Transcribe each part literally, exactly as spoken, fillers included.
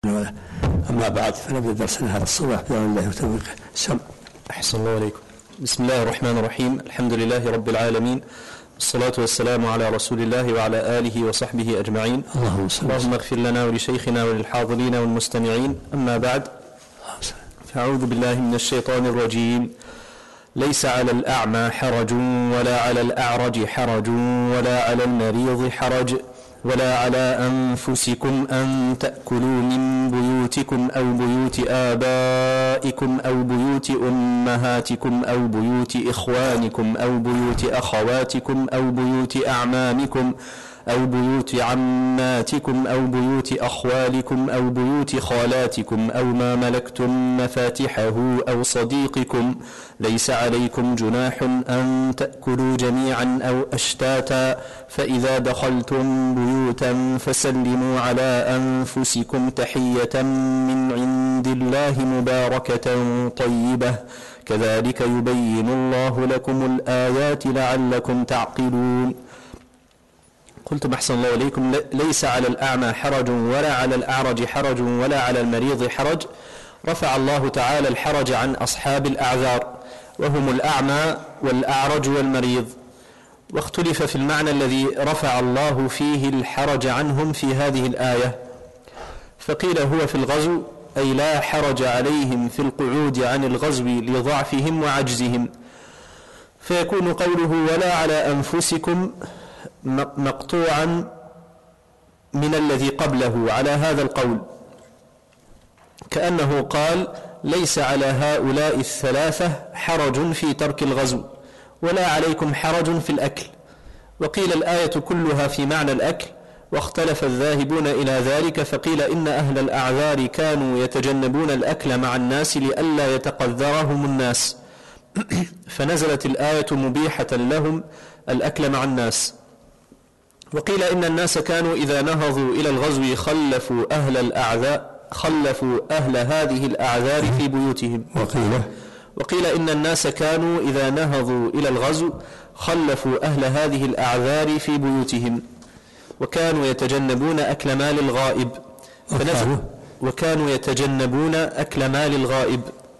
أما بعد فنبدأ درسنا هذا الصباح بإذن الله وتوفيقه. سم. أحسن الله عليكم. بسم الله الرحمن الرحيم. الحمد لله رب العالمين، والصلاة والسلام على رسول الله وعلى آله وصحبه أجمعين. اللهم صل اللهم اغفر لنا ولشيخنا وللحاضرين والمستمعين. أما بعد، فأعوذ بالله من الشيطان الرجيم. ليس على الأعمى حرج ولا على الأعرج حرج ولا على المريض حرج ولا على أنفسكم أن تأكلوا من بيوتكم أو بيوت آبائكم أو بيوت أمهاتكم أو بيوت إخوانكم أو بيوت أخواتكم أو بيوت أعمامكم أو بيوت عماتكم أو بيوت أخوالكم أو بيوت خالاتكم أو ما ملكتم مفاتحه أو صديقكم. ليس عليكم جناح أن تأكلوا جميعا أو أشتاتا، فإذا دخلتم بيوتا فسلموا على أنفسكم تحية من عند الله مباركة طيبة، كذلك يبين الله لكم الآيات لعلكم تعقلون. قلتم أحسن الله إليكم. ليس على الأعمى حرج ولا على الأعرج حرج ولا على المريض حرج. رفع الله تعالى الحرج عن أصحاب الأعذار، وهم الأعمى والأعرج والمريض، واختلف في المعنى الذي رفع الله فيه الحرج عنهم في هذه الآية، فقيل هو في الغزو، أي لا حرج عليهم في القعود عن الغزو لضعفهم وعجزهم، فيكون قوله ولا على أنفسكم مقطوعا من الذي قبله على هذا القول، كأنه قال ليس على هؤلاء الثلاثة حرج في ترك الغزو ولا عليكم حرج في الأكل. وقيل الآية كلها في معنى الأكل، واختلف الذاهبون إلى ذلك، فقيل إن أهل الأعذار كانوا يتجنبون الأكل مع الناس لئلا يتقذرهم الناس فنزلت الآية مبيحة لهم الأكل مع الناس. وقيل إن الناس كانوا إذا نهضوا إلى الغزو خلفوا أهل الأعذار خلفوا أهل هذه الأعذار في بيوتهم. وقيل وقيل إن الناس كانوا إذا نهضوا إلى الغزو خلفوا أهل هذه الأعذار في بيوتهم، وكانوا يتجنبون أكل مال الغائب فنزل وكانوا يتجنبون أكل مال الغائب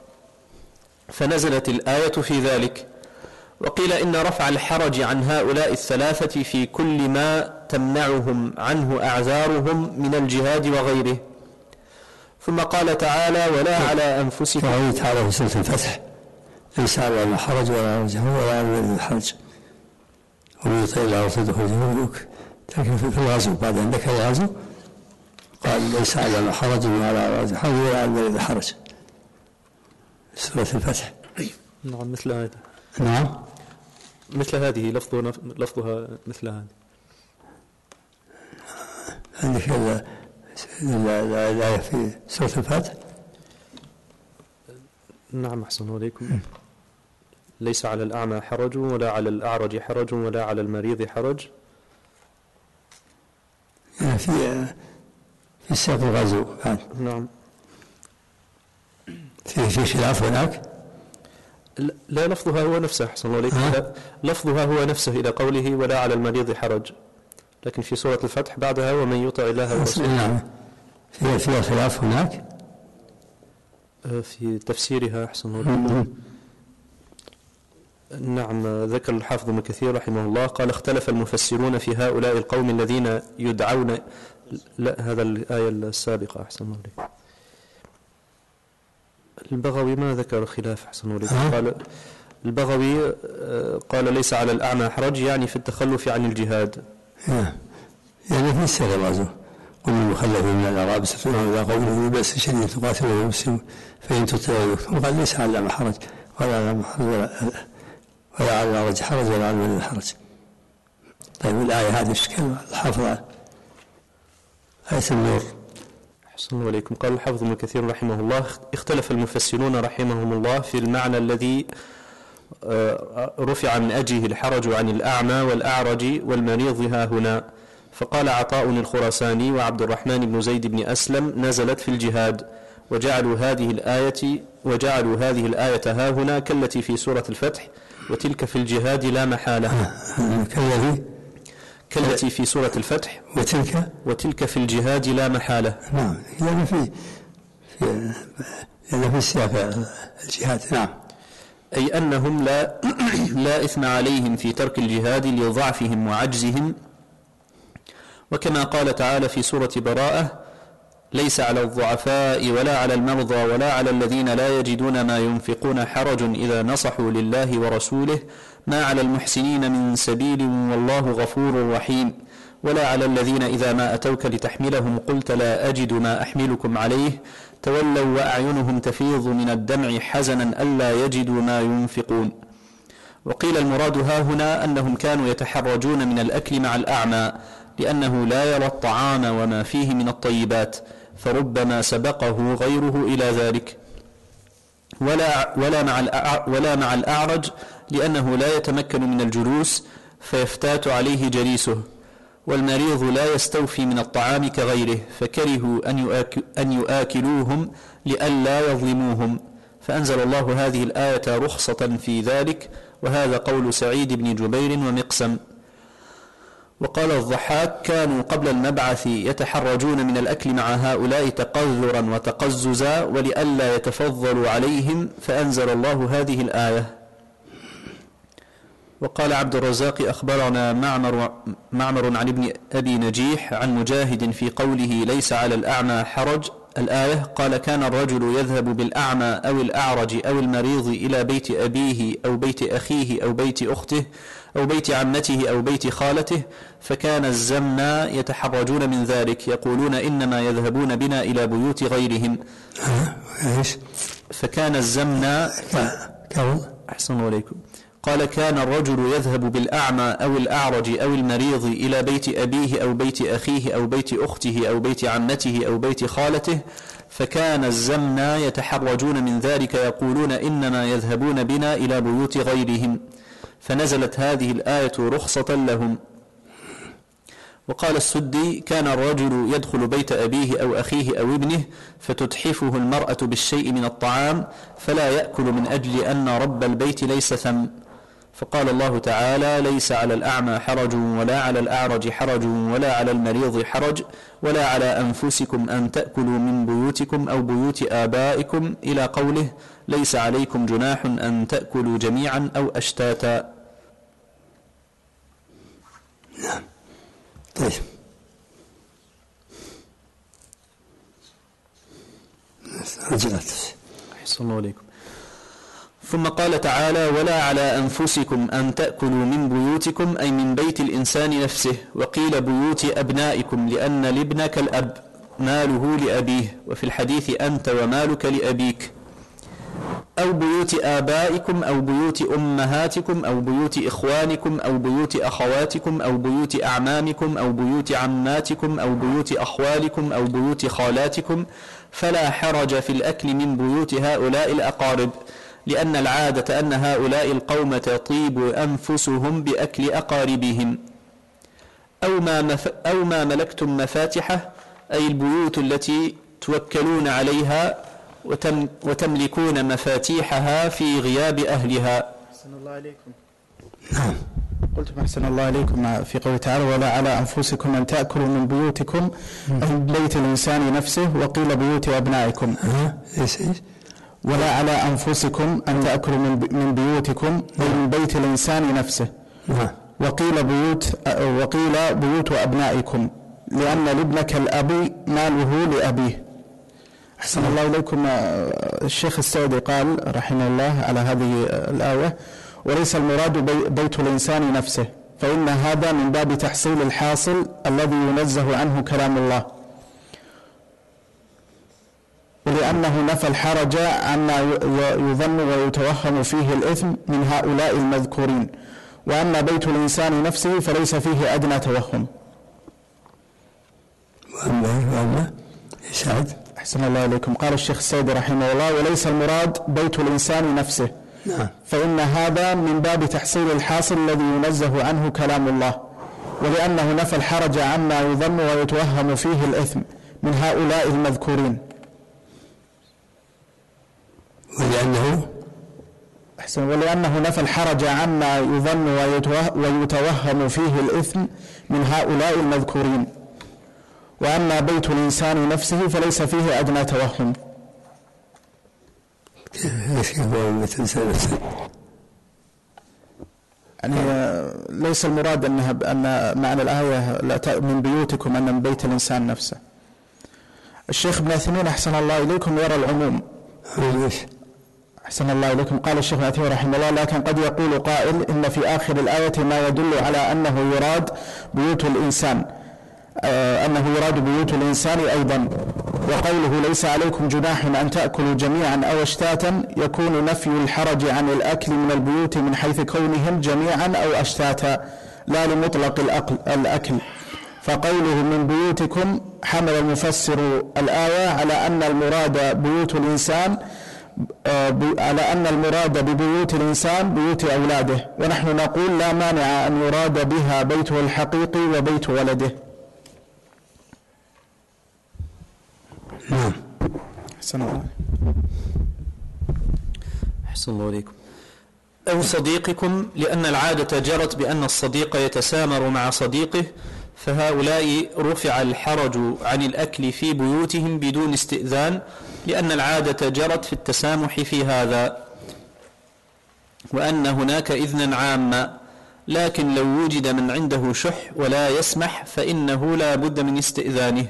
فنزلت الآية في ذلك. وقيل إن رفع الحرج عن هؤلاء الثلاثة في كل ما تمنعهم عنه أعذارهم من الجهاد وغيره. ثم قال تعالى ولا على أنفسكم. وقال تعالى في سورة الفتح ليس على حرج ولا على ولا على الحرج ومن يطع الله ورسوله فيدخل لكن في الغزو بعد أن ذكر الغزو قال ليس على حرج ولا على حرج ولا على الحرج. سورة الفتح. نعم مثل هذه. نعم مثل هذه لفظها لفظها مثل هذه. عندك الآية في سورة الفتح. نعم أحسن عليكم. ليس على الأعمى حرج ولا على الأعرج حرج ولا على المريض حرج. يعني في في سياق الغزو بعد. نعم. في في خلاف هناك. لا لفظها هو نفسه أحسن الله عليكم. لفظها هو نفسه إلى قوله ولا على المريض حرج، لكن في سورة الفتح بعدها ومن يطع الله ورسوله. نعم. في في خلاف هناك. في تفسيرها أحسن الله عليكم. نعم ذكر الحافظ ابن كثير رحمه الله قال اختلف المفسرون في هؤلاء القوم الذين يدعون. لا هذا الآية السابقة أحسن الله عليكم. البغوي ما ذكر خلاف أحسن الله عليكم. قال البغوي قال ليس على الأعمى حرج يعني في التخلف عن الجهاد. يعني في سير الغزو قل المخلفين من الأعراب ستدعون إلى قوم بأس شديد تقاتلون المسلمون فإن تطيعوا قال ليس على الأعمى حرج ولا على ولا ولا على الأعرج حرج ولا على المريض حرج. طيب الآية هذه ايش كلمة الحافظ آية النور. أحسن الله عليكم. قال الحافظ ابن كثير رحمه الله اختلف المفسرون رحمهم الله في المعنى الذي رفع من أجله الحرج عن الأعمى والأعرج والمريض ها هنا، فقال عطاء الخراساني وعبد الرحمن بن زيد بن أسلم نزلت في الجهاد، وجعلوا هذه الآية وجعلوا هذه الآية ها هنا كالتي في سورة الفتح وتلك في الجهاد لا محالة. كالذي كالتي في سورة الفتح وتلك وتلك في الجهاد لا محالة. نعم يعني في في يعني في سياق الجهاد. نعم أي أنهم لا لا إثم عليهم في ترك الجهاد لضعفهم وعجزهم، وكما قال تعالى في سورة براءة: ليس على الضعفاء ولا على المرضى ولا على الذين لا يجدون ما ينفقون حرج إذا نصحوا لله ورسوله ما على المحسنين من سبيل والله غفور رحيم، ولا على الذين إذا ما أتوك لتحملهم قلت لا أجد ما أحملكم عليه تولوا وأعينهم تفيض من الدمع حزنا ألا يجدوا ما ينفقون. وقيل المراد ها هنا أنهم كانوا يتحرجون من الأكل مع الأعمى لأنه لا يرى الطعام وما فيه من الطيبات، فربما سبقه غيره إلى ذلك. ولا, ولا, مع ولا مع الأعرج لأنه لا يتمكن من الجلوس فيفتات عليه جليسه، والمريض لا يستوفي من الطعام كغيره، فكرهوا أن, يؤكل أن يؤكلوهم لئلا يظلموهم، فأنزل الله هذه الآية رخصة في ذلك، وهذا قول سعيد بن جبير ومقسم. وقال الضحاك: كانوا قبل المبعث يتحرجون من الأكل مع هؤلاء تقذرا وتقززا ولئلا يتفضلوا عليهم، فأنزل الله هذه الآية. وقال عبد الرزاق: أخبرنا معمر, معمر عن ابن أبي نجيح عن مجاهد في قوله ليس على الأعمى حرج الآية، قال: كان الرجل يذهب بالأعمى أو الأعرج أو المريض إلى بيت أبيه أو بيت أخيه أو بيت أخته أو بيت عمته أو بيت خالته، فكان الزمنا يتحرجون من ذلك، يقولون إنما يذهبون بنا إلى بيوت غيرهم. فكان الزمنا أحسن عليكم. قال: كان الرجل يذهب بالأعمى أو الأعرج أو المريض إلى بيت أبيه أو بيت أخيه أو بيت أخته أو بيت عمته أو بيت خالته، فكان الزمنا يتحرجون من ذلك، يقولون إنما يذهبون بنا إلى بيوت غيرهم، فنزلت هذه الآية رخصة لهم. وقال السدي: كان الرجل يدخل بيت أبيه أو أخيه أو ابنه فتتحفه المرأة بالشيء من الطعام فلا يأكل من أجل أن رب البيت ليس ثم، فقال الله تعالى: ليس على الأعمى حرج ولا على الأعرج حرج ولا على المريض حرج ولا على أنفسكم أن تأكلوا من بيوتكم أو بيوت آبائكم إلى قوله: ليس عليكم جناح أن تأكلوا جميعا أو أشتاتا. نعم. طيب. رجلت. أحسن الله عليكم. ثم قال تعالى: ولا على أنفسكم أن تأكلوا من بيوتكم، أي من بيت الإنسان نفسه، وقيل بيوت أبنائكم لأن الابن كالأب ماله لأبيه، وفي الحديث أنت ومالك لأبيك، أو بيوت آبائكم أو بيوت أمهاتكم أو بيوت إخوانكم أو بيوت أخواتكم أو بيوت أعمامكم أو بيوت عماتكم أو بيوت أخوالكم أو بيوت خالاتكم، فلا حرج في الأكل من بيوت هؤلاء الأقارب، لأن العادة أن هؤلاء القوم تطيب أنفسهم بأكل أقاربهم. أو ما, مف... أو ما ملكتم مفاتحه، أي البيوت التي توكلون عليها وتم... وتملكون مفاتيحها في غياب أهلها. أحسن الله عليكم. نعم. قلتم أحسن الله عليكم في قوله تعالى: ولا على أنفسكم أن تأكلوا من بيوتكم، أي بيت الإنسان نفسه، وقيل بيوت أبنائكم. ولا على أنفسكم أن تأكلوا من بيوتكم، أي من بيت الإنسان نفسه، وقيل بيوت وقيل بيوت أبنائكم لأن الابن كالأب ماله لأبيه. أحسن الله إليكم. الشيخ السعدي قال رحمه الله على هذه الآية: وليس المراد بيت الإنسان نفسه، فإن هذا من باب تحصيل الحاصل الذي ينزه عنه كلام الله، ولأنه نفى الحرج عما يظن ويتوهم فيه الإثم من هؤلاء المذكورين، وأما بيت الإنسان نفسه فليس فيه أدنى توهم. وأما يسعد. أحسن الله عليكم. قال الشيخ السعدي رحمه الله: وليس المراد بيت الإنسان نفسه، نعم. فإن هذا من باب تحصيل الحاصل الذي ينزه عنه كلام الله، ولأنه نفى الحرج عما يظن ويتوهم فيه الإثم من هؤلاء المذكورين. ولأنه ولأنه نفى الحرج عما يظن ويتوهم فيه الإثم من هؤلاء المذكورين. وأما بيت الإنسان نفسه فليس فيه أدنى توهم. كيف هو بيت الإنسان نفسه؟ يعني ليس المراد أنها أن معنى الآية من بيوتكم أن من بيت الإنسان نفسه. الشيخ ابن عثيمين أحسن الله إليكم يرى العموم. أحسن الله إليكم. قال الشيخ ابن عثيمين رحمه الله: لكن قد يقول قائل إن في آخر الآية ما يدل على أنه يراد بيوت الإنسان آه أنه يراد بيوت الإنسان أيضا. وقوله ليس عليكم جناح أن تأكلوا جميعا أو أشتاتا يكون نفي الحرج عن الأكل من البيوت من حيث كونهم جميعا أو أشتاتا لا لمطلق الأكل. فقوله من بيوتكم حمل المفسر الآية على أن المراد بيوت الإنسان على أن المراد ببيوت الإنسان بيوت أولاده، ونحن نقول لا مانع أن يراد بها بيته الحقيقي وبيت ولده. نعم. أحسن الله. أحسن الله عليكم. أو صديقكم، لأن العادة جرت بأن الصديق يتسامر مع صديقه، فهؤلاء رفع الحرج عن الأكل في بيوتهم بدون استئذان، لأن العادة جرت في التسامح في هذا، وأن هناك إذنا عاما. لكن لو وجد من عنده شح ولا يسمح فإنه لا بد من استئذانه.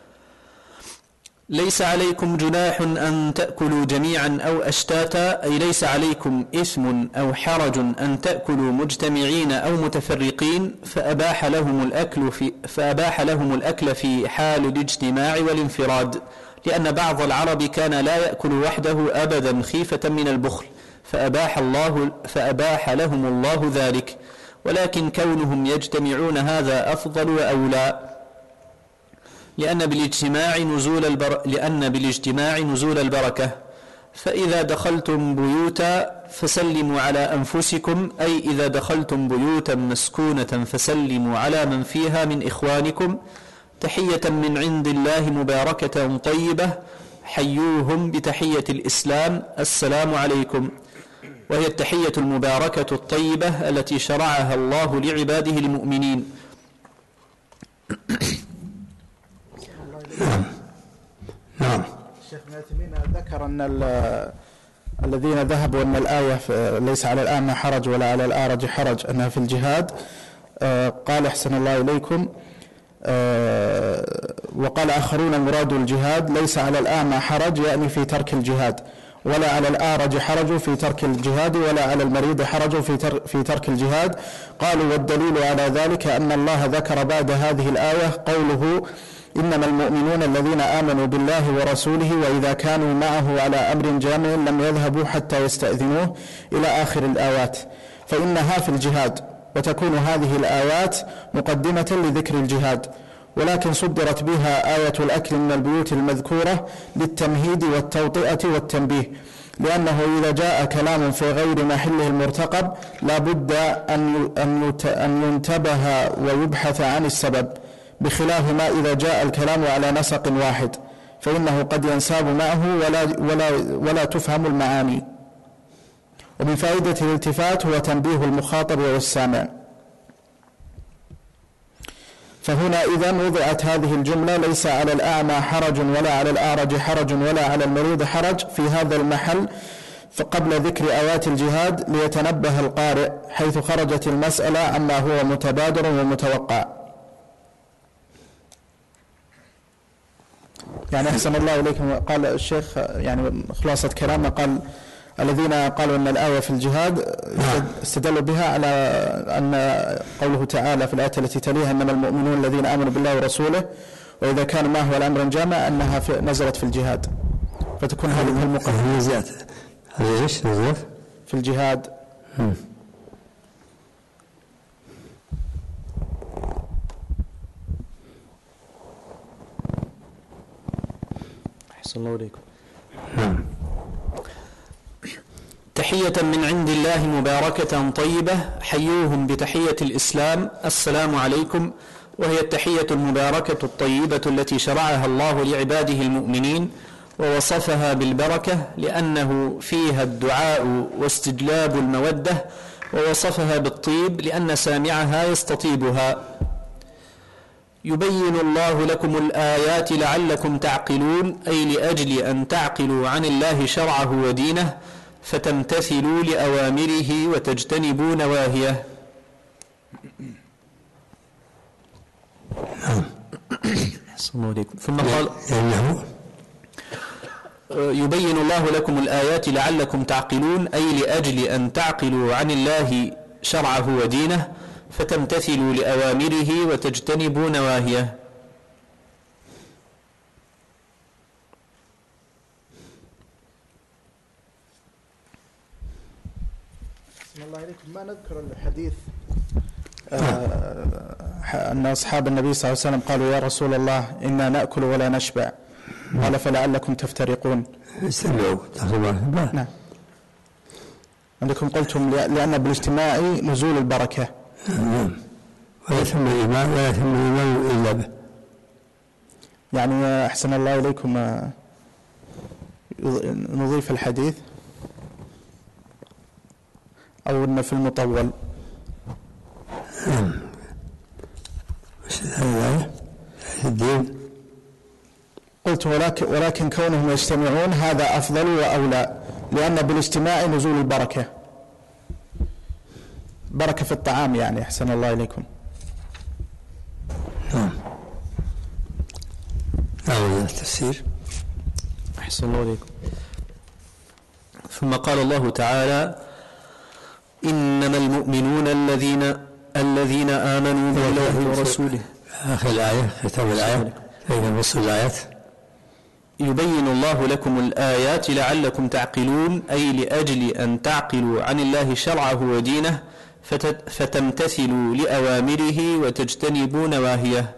ليس عليكم جناح أن تأكلوا جميعا أو أشتاتا، أي ليس عليكم إثم أو حرج أن تأكلوا مجتمعين أو متفرقين، فأباح لهم الأكل في, فأباح لهم الأكل في حال الاجتماع والانفراد، لأن بعض العرب كان لا يأكل وحده أبدا خيفة من البخل، فأباح, الله فأباح لهم الله ذلك. ولكن كونهم يجتمعون هذا أفضل وأولى، لأن بالاجتماع نزول البر... لأن بالاجتماع نزول البركة. فإذا دخلتم بيوتا فسلموا على أنفسكم، أي إذا دخلتم بيوتا مسكونة فسلموا على من فيها من إخوانكم تحية من عند الله مباركة طيبة، حيوهم بتحية الإسلام: السلام عليكم. وهي التحية المباركة الطيبة التي شرعها الله لعباده المؤمنين. نعم. نعم. الشيخ ابن عثيمين ذكر أن الذين ذهبوا أن الآية ليس على الأعمى حرج ولا على الأعرج حرج أنها في الجهاد، قال أحسن الله إليكم وقال آخرون المراد الجهاد ليس على الأعمى حرج يعني في ترك الجهاد، ولا على الأعرج حرج في ترك الجهاد، ولا على المريض حرج في ترك الجهاد. قالوا والدليل على ذلك أن الله ذكر بعد هذه الآية قوله: إنما المؤمنون الذين آمنوا بالله ورسوله وإذا كانوا معه على أمر جامع لم يذهبوا حتى يستأذنوه، إلى آخر الآيات، فإنها في الجهاد، وتكون هذه الآيات مقدمة لذكر الجهاد. ولكن صدرت بها آية الأكل من البيوت المذكورة للتمهيد والتوطئة والتنبيه، لأنه إذا جاء كلام في غير محله المرتقب لا بد أن ينتبه ويبحث عن السبب، بخلاف ما إذا جاء الكلام على نسق واحد فإنه قد ينساب معه ولا, ولا, ولا تفهم المعاني. ومن فائدة الالتفات هو تنبيه المخاطب والسامع. فهنا إذن وضعت هذه الجملة: ليس على الأعمى حرج ولا على الأعرج حرج ولا على المريض حرج، في هذا المحل فقبل ذكر آيات الجهاد ليتنبه القارئ، حيث خرجت المسألة عما هو متبادر ومتوقع. يعني أحسن الله إليكم. قال الشيخ يعني خلاصة كلامه، قال الذين قالوا أن الآية في الجهاد استدلوا بها على أن قوله تعالى في الآية التي تليها: إنما المؤمنون الذين آمنوا بالله ورسوله وإذا كان معه على أمر جامع، أنها في نزلت في الجهاد، فتكون هذه المقدمة نزلت هذه ايش نزلت في الجهاد. م. أحسن الله عليكم. نعم. تحية من عند الله مباركة طيبة، حيوهم بتحية الإسلام: السلام عليكم. وهي التحية المباركة الطيبة التي شرعها الله لعباده المؤمنين، ووصفها بالبركة لأنه فيها الدعاء واستجلاب المودة، ووصفها بالطيب لأن سامعها يستطيبها. يبين الله لكم الآيات لعلكم تعقلون، أي لأجل أن تعقلوا عن الله شرعه ودينه فتمتثلوا لأوامره وتجتنبوا نواهيه. ثم قال يبين الله لكم الآيات لعلكم تعقلون، أي لأجل أن تعقلوا عن الله شرعه ودينه فتمتثلوا لأوامره وتجتنبوا نواهيه. الله عليكم. ما نذكر الحديث آه أن أصحاب النبي صلى الله عليه وسلم قالوا يا رسول الله إنا نأكل ولا نشبع، قال فلعلكم تفترقون. استمعوا نعم. عندكم قلتم لأن بالاجتماع نزول البركة. نعم. ولا يتم الإيمان ولا يتم الإيمان إلا به. يعني أحسن الله إليكم نضيف الحديث أو أن في المطول. نعم. وش هذا الدين؟ قلت ولكن, ولكن كونهم يجتمعون هذا أفضل وأولى، لأن بالاجتماع نزول البركة، بركة في الطعام يعني. أحسن الله إليكم. نعم. نعم. التفسير. أحسن الله إليكم. ثم قال الله تعالى إنما المؤمنون الذين الذين آمنوا بالله ورسوله. آخر الآية ختام الآية فإن وصل الآيات. يبين الله لكم الآيات لعلكم تعقلون، أي لأجل أن تعقلوا عن الله شرعه ودينه فتمتثلوا لأوامره وتجتنبوا نواهيه.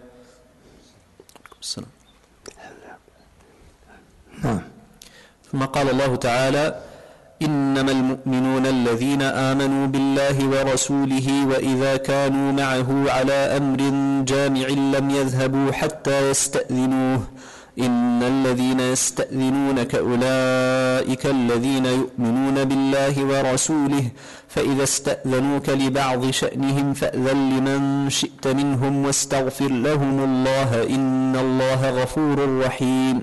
نعم. ثم قال الله تعالى إنما المؤمنون الذين آمنوا بالله ورسوله وإذا كانوا معه على أمر جامع لم يذهبوا حتى يستأذنوه إن الذين يستأذنونك أولئك الذين يؤمنون بالله ورسوله فإذا استأذنوك لبعض شأنهم فأذن لمن شئت منهم واستغفر لهم الله إن الله غفور رحيم.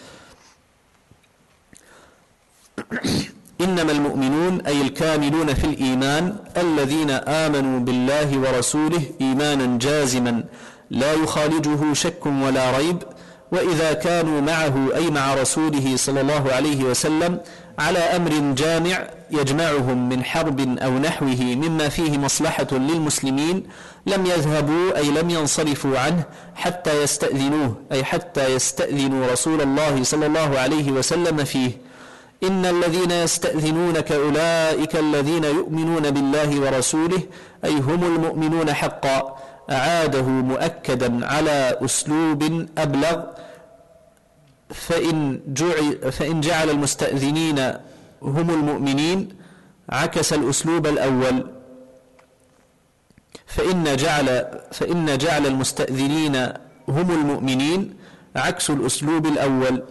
إنما المؤمنون أي الكاملون في الإيمان الذين آمنوا بالله ورسوله إيمانا جازما لا يخالجه شك ولا ريب، وإذا كانوا معه أي مع رسوله صلى الله عليه وسلم على أمر جامع يجمعهم من حرب أو نحوه مما فيه مصلحة للمسلمين لم يذهبوا أي لم ينصرفوا عنه حتى يستأذنوه أي حتى يستأذنوا رسول الله صلى الله عليه وسلم فيه. إن الذين يستأذنونك أولئك الذين يؤمنون بالله ورسوله أي هم المؤمنون حقا، أعاده مؤكدا على أسلوب أبلغ، فإن جعل, فإن جعل المستأذنين هم المؤمنين عكس الأسلوب الأول، فإن جعل, فإن جعل المستأذنين هم المؤمنين عكس الأسلوب الأول.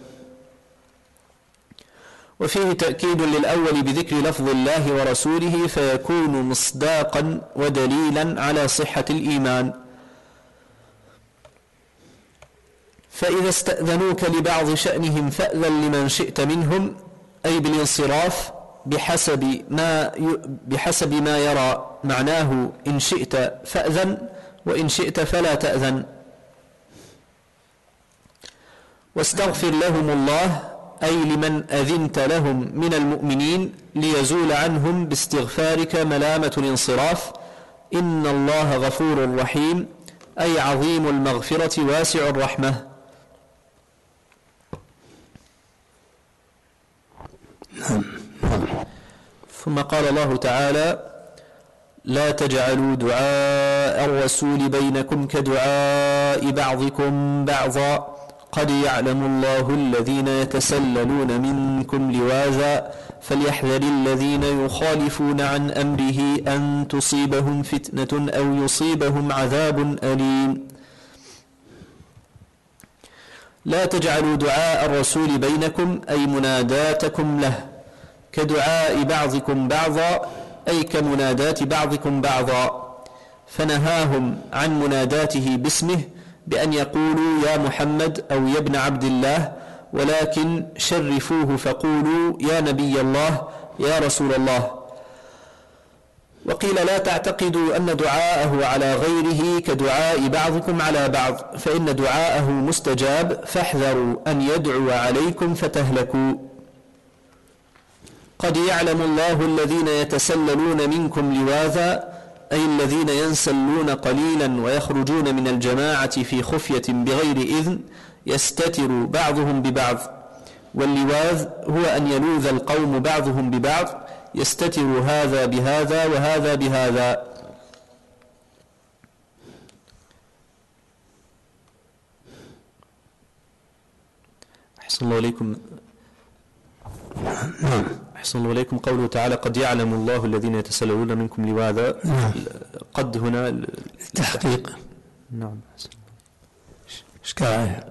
وفيه تأكيد للأول بذكر لفظ الله ورسوله فيكون مصداقا ودليلا على صحة الإيمان. فإذا استأذنوك لبعض شأنهم فأذن لمن شئت منهم أي بالانصراف بحسب ما بحسب ما يرى، معناه إن شئت فأذن وإن شئت فلا تأذن. واستغفر لهم الله أي لمن أذنت لهم من المؤمنين ليزول عنهم باستغفارك ملامة الانصراف. إن الله غفور رحيم أي عظيم المغفرة واسع الرحمة. ثم قال الله تعالى لا تجعلوا دعاء الرسول بينكم كدعاء بعضكم بعضا قد يعلم الله الذين يتسللون منكم لواذا فليحذر الذين يخالفون عن أمره أن تصيبهم فتنة أو يصيبهم عذاب أليم. لا تجعلوا دعاء الرسول بينكم أي مناداتكم له كدعاء بعضكم بعضا أي كمنادات بعضكم بعضا، فنهاهم عن مناداته باسمه بأن يقولوا يا محمد أو يا ابن عبد الله، ولكن شرفوه فقولوا يا نبي الله يا رسول الله. وقيل لا تعتقدوا أن دعاءه على غيره كدعاء بعضكم على بعض، فإن دعاءه مستجاب، فاحذروا أن يدعو عليكم فتهلكوا. قد يعلم الله الذين يتسللون منكم لواذا أي الذين ينسلون قليلا ويخرجون من الجماعة في خفية بغير إذن، يستتر بعضهم ببعض. واللواذ هو أن يلوذ القوم بعضهم ببعض، يستتر هذا بهذا وهذا بهذا. أحسن الله إليكم. أحسن الله إليكم. قوله تعالى قد يعلم الله الذين يتسللون منكم لواذا، قد هنا التحقيق. نعم. إشكال.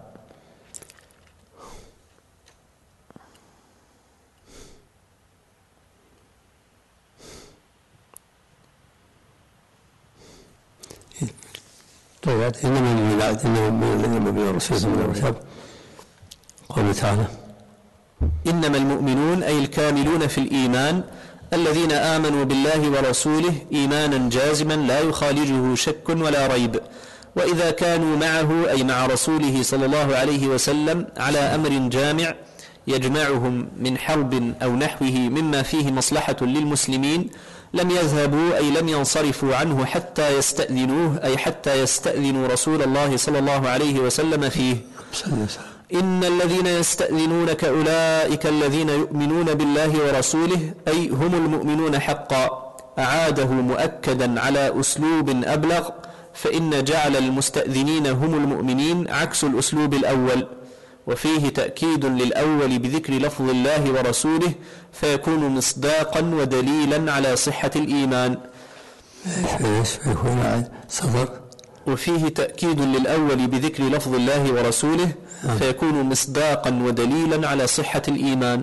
طيب إنما الميلاد إنما الذين بين الرسول صلى الله عليه وسلم. قوله تعالى إنما المؤمنون أي الكاملون في الإيمان الذين آمنوا بالله ورسوله إيمانا جازما لا يخالجه شك ولا ريب، وإذا كانوا معه أي مع رسوله صلى الله عليه وسلم على أمر جامع يجمعهم من حرب أو نحوه مما فيه مصلحة للمسلمين لم يذهبوا أي لم ينصرفوا عنه حتى يستأذنوه أي حتى يستأذنوا رسول الله صلى الله عليه وسلم فيه. إن الذين يستأذنونك أولئك الذين يؤمنون بالله ورسوله أي هم المؤمنون حقا، أعاده مؤكدا على أسلوب أبلغ، فإن جعل المستأذنين هم المؤمنين عكس الأسلوب الأول، وفيه تأكيد للأول بذكر لفظ الله ورسوله فيكون مصداقا ودليلا على صحة الإيمان. وفيه تأكيد للأول بذكر لفظ الله ورسوله فيكون مصداقا ودليلا على صحة الإيمان.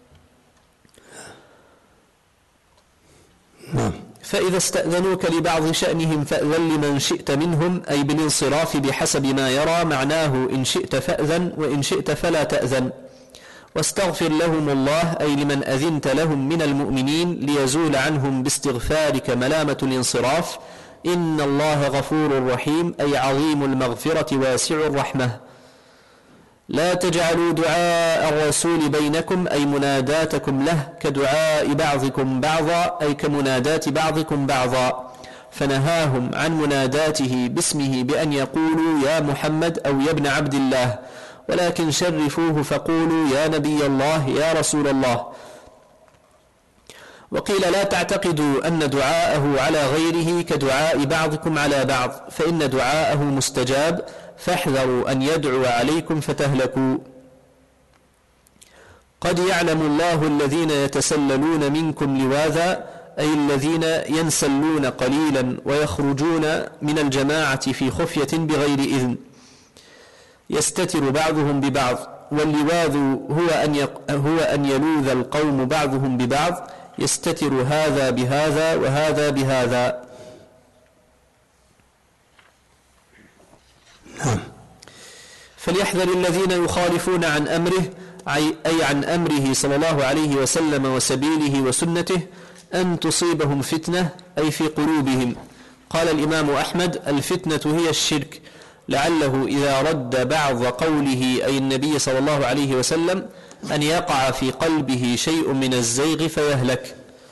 فإذا استأذنوك لبعض شأنهم فأذن لمن شئت منهم أي بالانصراف بحسب ما يرى، معناه إن شئت فأذن وإن شئت فلا تأذن. واستغفر لهم الله أي لمن أذنت لهم من المؤمنين ليزول عنهم باستغفارك ملامة الانصراف. إن الله غفور رحيم أي عظيم المغفرة واسع الرحمة. لا تجعلوا دعاء الرسول بينكم أي مناداتكم له كدعاء بعضكم بعضا أي كمنادات بعضكم بعضا، فنهاهم عن مناداته باسمه بأن يقولوا يا محمد أو يا ابن عبد الله، ولكن شرفوه فقولوا يا نبي الله يا رسول الله. وقيل لا تعتقدوا أن دعاءه على غيره كدعاء بعضكم على بعض، فإن دعاءه مستجاب، فاحذروا أن يدعو عليكم فتهلكوا. قد يعلم الله الذين يتسللون منكم لواذا أي الذين ينسلون قليلا ويخرجون من الجماعة في خفية بغير إذن، يستتر بعضهم ببعض. واللواذ هو أن, هو أن يلوذ القوم بعضهم ببعض، يستتر هذا بهذا وهذا بهذا. فليحذر الذين يخالفون عن أمره أي عن أمره صلى الله عليه وسلم وسبيله وسنته أن تصيبهم فتنة أي في قلوبهم. قال الإمام أحمد الفتنة هي الشرك، لعله إذا رد بعض قوله أي النبي صلى الله عليه وسلم أن يقع في قلبه شيء من الزيغ فيهلك.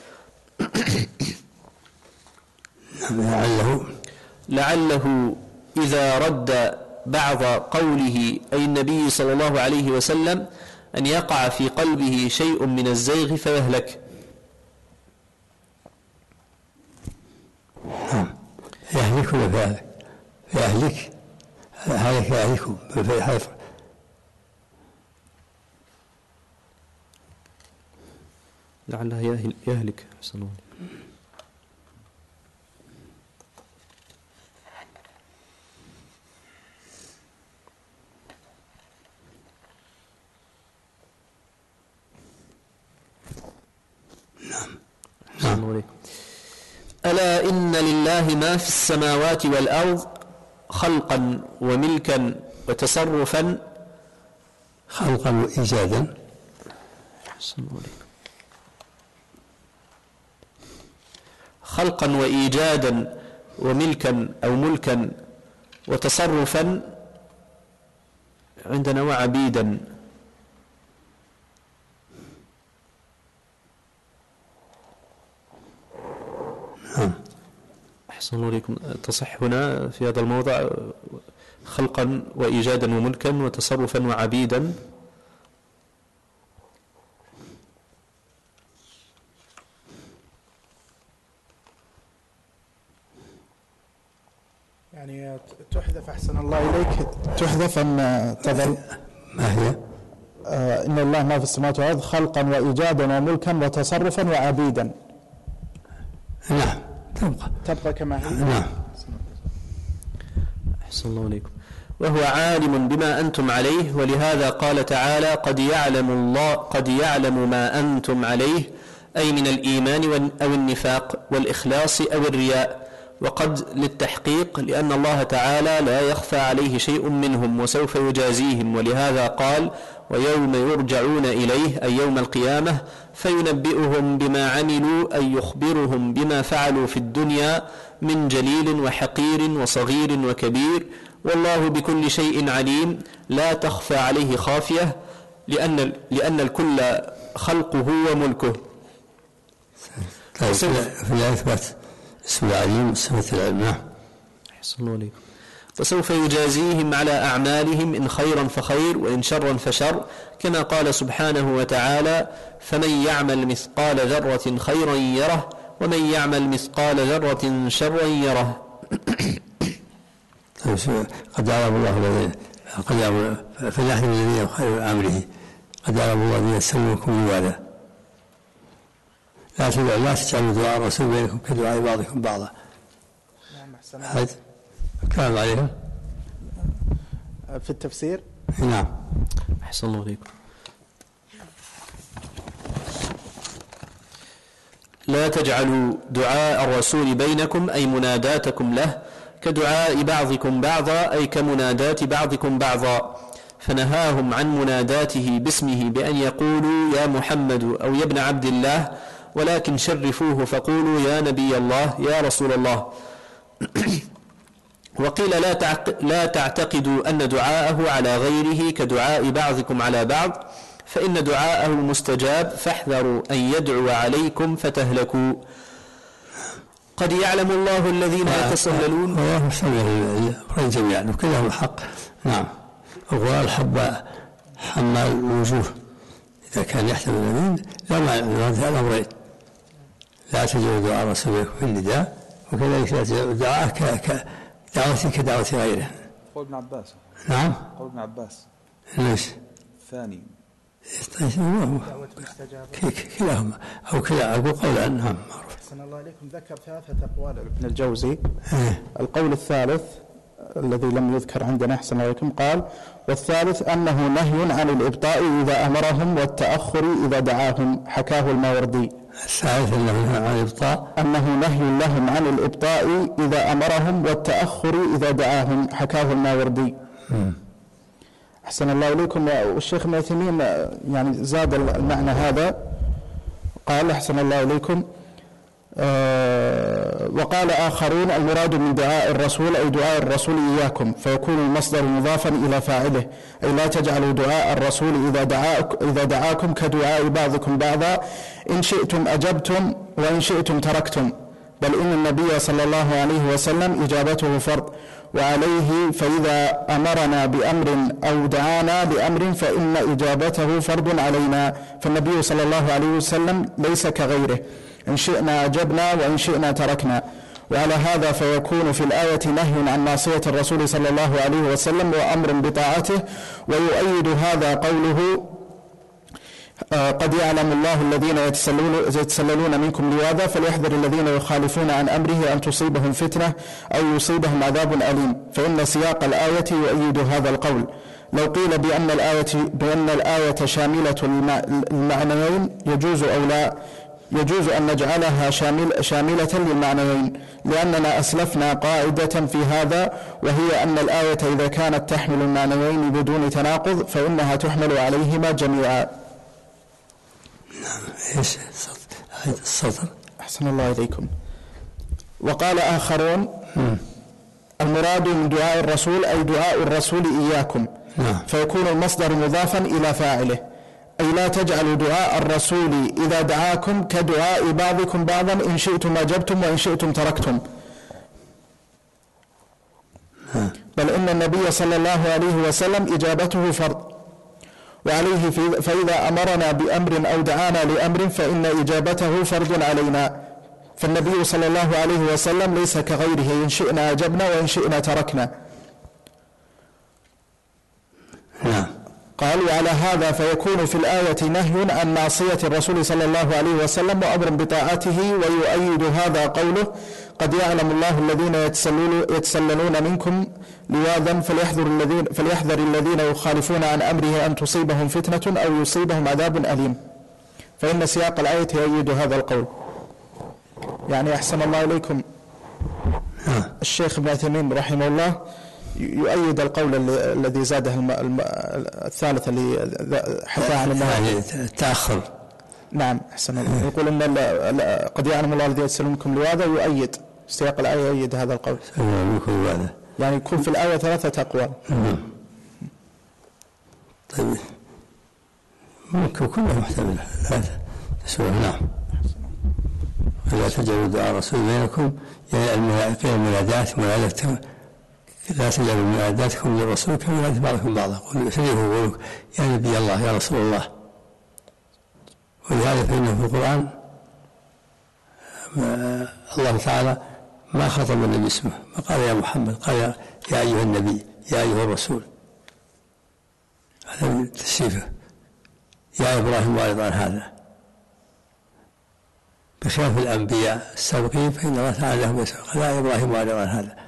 لعله لعله إذا رد بعض قوله أي النبي صلى الله عليه وسلم أن يقع في قلبه شيء من الزيغ فيهلك. يهلك ولا فيهلك؟ فيهلك هلك يهلكم فيهلك. لعله يهلك. أحسن الله. الله عليك. ألا إن لله ما في السماوات والأرض خلقا وملكا وتصرفا. خلقا وإيجادا. خلقا وإيجادا وملكا أو ملكا وتصرفا عندنا وعبيدا. أحسن الله عليكم. تصح هنا في هذا الموضع خلقا وإيجادا وملكا وتصرفا وعبيدا. يعني تحذف أحسن الله إليك، تحذف أن تظل. ما هي؟ آه إن الله ما في السماوات والأرض خلقا وإيجادا وملكا وتصرفا وعبيدا. نعم تبقى تبقى كما هي. نعم. أحسن الله عليكم. وهو عالم بما أنتم عليه، ولهذا قال تعالى قد يعلم الله قد يعلم ما أنتم عليه، أي من الإيمان أو النفاق والإخلاص أو الرياء، وقد للتحقيق لأن الله تعالى لا يخفى عليه شيء منهم وسوف يجازيهم، ولهذا قال ويوم يرجعون إليه أي يوم القيامة فينبئهم بما عملوا أي يخبرهم بما فعلوا في الدنيا من جليل وحقير وصغير وكبير، والله بكل شيء عليم لا تخفى عليه خافية، لأن, لأن الكل خلقه وملكه. في الآية إثبات اسم العليم صفة العلم. نعم. أحسن الله عليكم. فسوف يجازيهم على أعمالهم إن خيرا فخير وإن شرا فشر، كما قال سبحانه وتعالى فمن يعمل مثقال ذرة خيرا يره ومن يعمل مثقال ذرة شرا يره. قد يعلم الله الذين قد يعلم فليحذر الذين خير أمره قد يعلم الله الذين يستمعونكم لواذا لا تدعوا لا تجعلوا دعاء الرسول بينكم كدعاء بعضكم بعضا. هذا كلام عليها في التفسير. نعم. أحسن الله عليكم. لا تجعلوا دعاء الرسول بينكم أي مناداتكم له كدعاء بعضكم بعضا أي كمنادات بعضكم بعضا، فنهاهم عن مناداته باسمه بأن يقولوا يا محمد أو يا ابن عبد الله، ولكن شرفوه فقولوا يا نبي الله يا رسول الله. وقيل لا لا تعتقدوا أن دعاءه على غيره كدعاء بعضكم على بعض، فإن دعاءه مستجاب فاحذروا أن يدعو عليكم فتهلكوا. قد يعلم الله الذين يتسللون. الله يسلم جميعا وكلهم الحق. نعم. القرآن الحب حمال الوجوه إذا كان يحتمل اليمين لا معنى هذا الأمرين، لا تجعلوا دعاء الرسول في النداء وكذلك لا تجعلوا دعاءه كدعوة كدعوة غيره. قول ابن عباس. نعم. قول ابن عباس. ليش؟ ثاني. كلاهما أو كلا أقول قولا. نعم معروف. أحسن الله عليكم. ذكر ثلاثة أقوال ابن الجوزي. القول الثالث الذي لم يذكر عندنا أحسن الله عليكم قال والثالث أنه نهي عن الإبطاء إذا أمرهم والتأخر إذا دعاهم، حكاه الماوردي. الثالث أنه نهي عن الإبطاء أنه نهي لهم عن الإبطاء إذا أمرهم والتأخر إذا دعاهم، حكاه الماوردي. أحسن الله إليكم. والشيخ ابن عثيمين يعني زاد المعنى هذا قال أحسن الله إليكم آه وقال آخرون المراد من دعاء الرسول أي دعاء الرسول إياكم، فيكون المصدر مضافا إلى فاعله، أي لا تجعلوا دعاء الرسول إذا, دعاك إذا دعاكم كدعاء بعضكم بعضا، إن شئتم أجبتم وإن شئتم تركتم، بل إن النبي صلى الله عليه وسلم إجابته فرض، وعليه فإذا أمرنا بأمر أو دعانا بأمر فإن إجابته فرض علينا، فالنبي صلى الله عليه وسلم ليس كغيره، إن شئنا أجبنا وإن شئنا تركنا. وعلى هذا فيكون في الآية نهي عن معصية الرسول صلى الله عليه وسلم وأمر بطاعته. ويؤيد هذا قوله قد يعلم الله الذين يتسللون منكم لواذا فليحذر الذين يخالفون عن أمره أن تصيبهم فتنة أو يصيبهم عذاب أليم، فإن سياق الآية يؤيد هذا القول. لو قيل بأن الآية, بأن الآية شاملة المعنيين يجوز أو لا يجوز أن نجعلها شامل شاملة للمعنيين، لأننا أسلفنا قاعدة في هذا، وهي أن الآية إذا كانت تحمل المعنيين بدون تناقض فإنها تحمل عليهما جميعا. نعم. إيش السطر؟ أحسن الله إليكم. وقال آخرون المراد من دعاء الرسول أي دعاء الرسول إياكم، نعم. فيكون المصدر مضافا إلى فاعله، أي لا تجعلوا دعاء الرسول إذا دعاكم كدعاء بعضكم بعضا إن شئتم أجبتم وإن شئتم تركتم، بل إن النبي صلى الله عليه وسلم إجابته فرض، وعليه فإذا أمرنا بأمر أو دعانا لأمر فإن إجابته فرض علينا، فالنبي صلى الله عليه وسلم ليس كغيره إن شئنا أجبنا وإن شئنا تركنا. نعم. قال وعلى هذا فيكون في الآية نهي عن معصية الرسول صلى الله عليه وسلم وأمر بطاعته، ويؤيد هذا قوله قد يعلم الله الذين يتسللون منكم لواذا فليحذر الذين, فليحذر الذين يخالفون عن أمره أن تصيبهم فتنة أو يصيبهم عذاب أليم، فإن سياق الآية يؤيد هذا القول. يعني أحسن الله إليكم الشيخ ابن عثيمين رحمه الله يؤيد القول الذي زاده الم... الم... الثالث اللي حكى عن يعني التأخر. نعم أحسن الله. يقول إن ال... قد يعلم الله الذي يتسللونكم لواذا، يؤيد سياق الآية يؤيد هذا القول، يعني يكون في الآية ثلاثة أقوال. طيب ممكن كلها محتملة ثلاثة. نعم. ولا تجعلوا دعاء الرسول بينكم، يعني الملائكة المنادات منادات لا تجعلوا مناداتكم للرسول كمنادات بعضكم بعضا، قولوا قولوا يا نبي الله يا رسول الله. ولهذا فإنه في القرآن الله تعالى ما خاطب النبي اسمه، ما قال يا محمد، قال يا أيها النبي يا أيها الرسول، هذا من تشريفه. يا إبراهيم وأعرض عن هذا، بخلاف الأنبياء السابقين فإن الله تعالى لهم يسأل قال يا إبراهيم وأعرض عن هذا،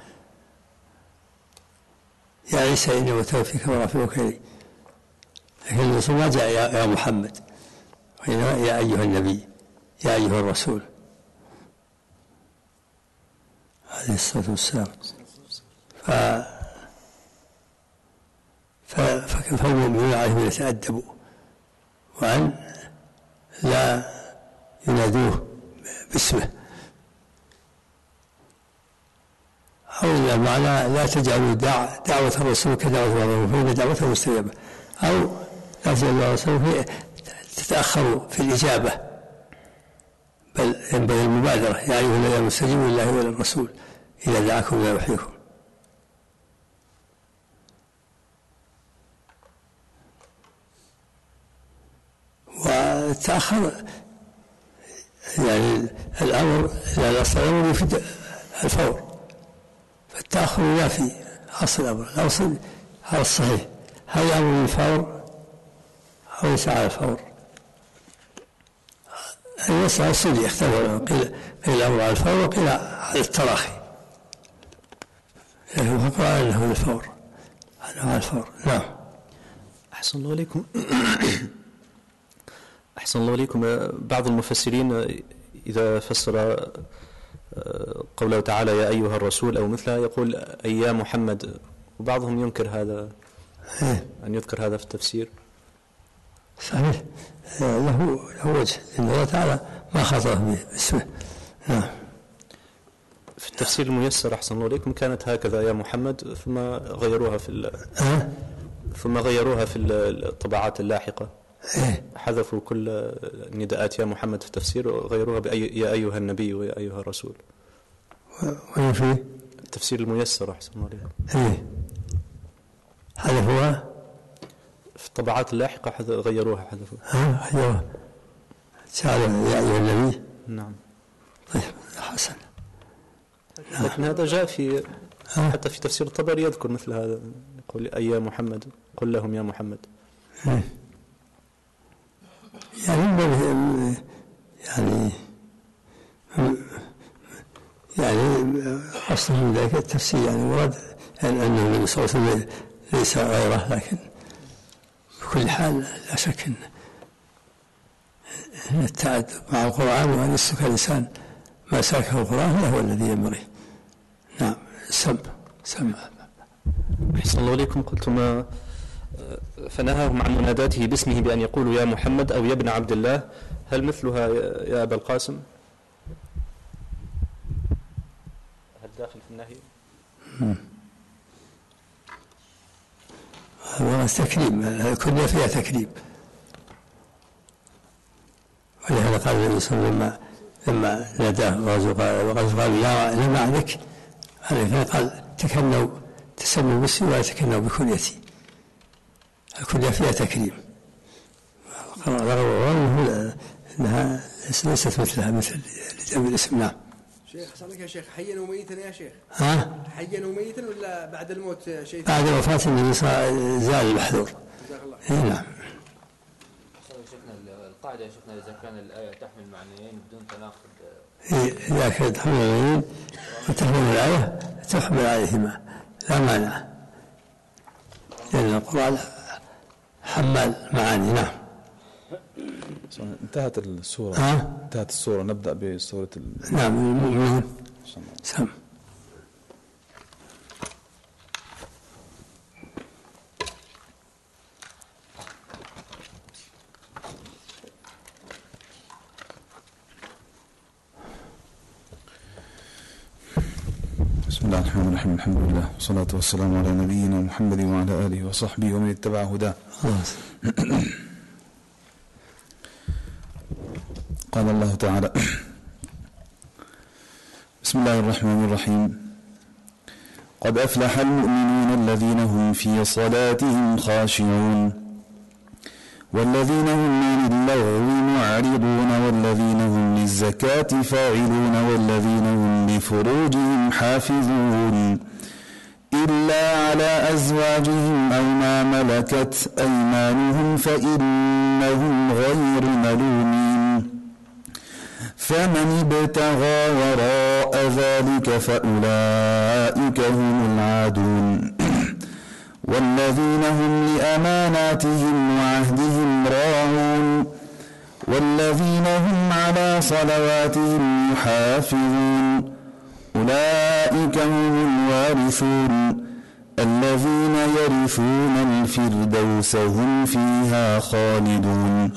يا عيسى إني متوفيك ورافعك إلي، لكن الرسول ما جاء يا محمد، وإنما يا أيها النبي يا أيها الرسول عليه الصلاة والسلام. ف فالمؤمنون عليهم يتأدبوا وأن لا ينادوه باسمه، أو المعنى لا تجعلوا دعوة الرسول كدعوة بعضهم فإن دعوته مستجابة، أو لا تجعلوا الرسول تتأخروا في الإجابة، بل ينبغي المبادرة يا أيها الذين آمنوا استجيبوا لله وللرسول إذا دعاكم لما يحييكم. والتأخر يعني الأمر إذا الأصل الأمر يفيد الفور، فالتأخر ينافي أصل الأمر، الأصل على الصحيح هل الأمر بالفور أو ليس على الفور. المسألة السورية اختلفوا، قيل الأمر على الفور وقيل على التراخي، لكن فقال أنه بالفور، أنه على الفور. نعم. أحسن الله عليكم. أحسن الله عليكم. بعض المفسرين إذا فسر قوله تعالى يا أيها الرسول أو مثلها يقول أي يا محمد، وبعضهم ينكر هذا أن يذكر هذا في التفسير. صحيح، له له وجه، لأن الله تعالى ما خاطبه باسمه. نعم. في التفسير الميسر أحسن الله عليكم كانت هكذا يا محمد، ثم غيروها في أه؟ ثم غيروها في الطبعات اللاحقة. إيه؟ حذفوا كل نداءات يا محمد في التفسير وغيروها بأي يا أيها النبي ويا أيها الرسول. وين فيه؟ التفسير الميسر أحسن الله عليكم. إيه؟ حذفوها؟ في الطبعات اللاحقة غيروها حذفوها. ها حذفوها. جعلوا يا أيها النبي. نعم. طيب حسن. لكن هذا جاء في حتى في تفسير الطبري يذكر مثل هذا، يقول أي يا محمد قل لهم يا محمد. إيه؟ يعني يعني يعني أصل من ذلك التفسير، يعني مراد يعني أنه النبي صلى الله عليه وسلم ليس غيره، لكن بكل حال لا شك التعدد مع القرآن وأن يسلك الإنسان ما سلكه القرآن هو الذي ينبغي. نعم. سم سم أحسن الله إليكم. قلتم فنهاهم عن مناداته باسمه بأن يقولوا يا محمد أو يا ابن عبد الله، هل مثلها يا أبا القاسم؟ هل داخل في النهي؟ هذا تكريم، الكنية فيها تكريم، ولهذا قال النبي صلى الله عليه وسلم لما ناداه الرجل قال يا لما عليك عليك قال تكنوا تسموا باسمي ولا تكنوا بكنيتي. الكنية فيها تكريم، رغم انها ليست مثلها مثل لجمع الاسم. نعم. شيخ صلك يا شيخ، حيا وميتا يا شيخ؟ ها؟ حيا وميتا ولا بعد الموت شيء؟ بعد وفاة النبي زال المحذور. جزاك الله خير. نعم. شفنا القاعدة شفنا إذا كان الآية تحمل معنيين بدون تناقض. إذا كانت تحمل معنيين وتحمل الآية تحمل عليهما لا مانع، لأن القرآن حمال معاني. نعم. انتهت السورة. ها؟ انتهت السورة، نبدأ بسورة ال... نعم. المؤمنون. سم. بسم الله الرحمن الرحيم، الحمد لله والصلاة والسلام على نبينا محمد وعلى آله وصحبه ومن اتبع هداه. قال الله تعالى: بسم الله الرحمن الرحيم: قد أفلح المؤمنون الذين هم في صلاتهم خاشعون والذين هم عن اللغو معرضون والذين هم للزكاة فاعلون والذين هم لفروجهم حافظون إلا على أزواجهم أو ما ملكت أيمانهم فإنهم غير ملومين، فمن ابتغى وراء ذلك فأولئك هم العادون والذين هم لأماناتهم وعهدهم راعون والذين هم على صلواتهم يحافظون أولئك هم الوارثون الذين يرثون الفردوس هم فيها خالدون.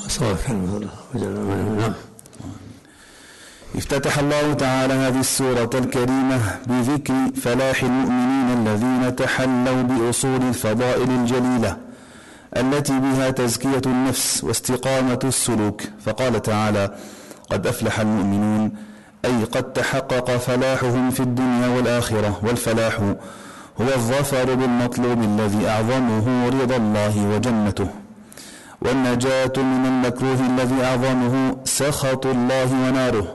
افتتح الله تعالى هذه السورة الكريمة بذكر فلاح المؤمنين الذين تحلوا بأصول الفضائل الجليلة التي بها تزكية النفس واستقامة السلوك، فقال تعالى: قد أفلح المؤمنون، أي قد تحقق فلاحهم في الدنيا والآخرة، والفلاح هو الظفر بالمطلوب الذي أعظمه رضا الله وجنته، والنجاة من المكروه الذي أعظمه سخط الله وناره.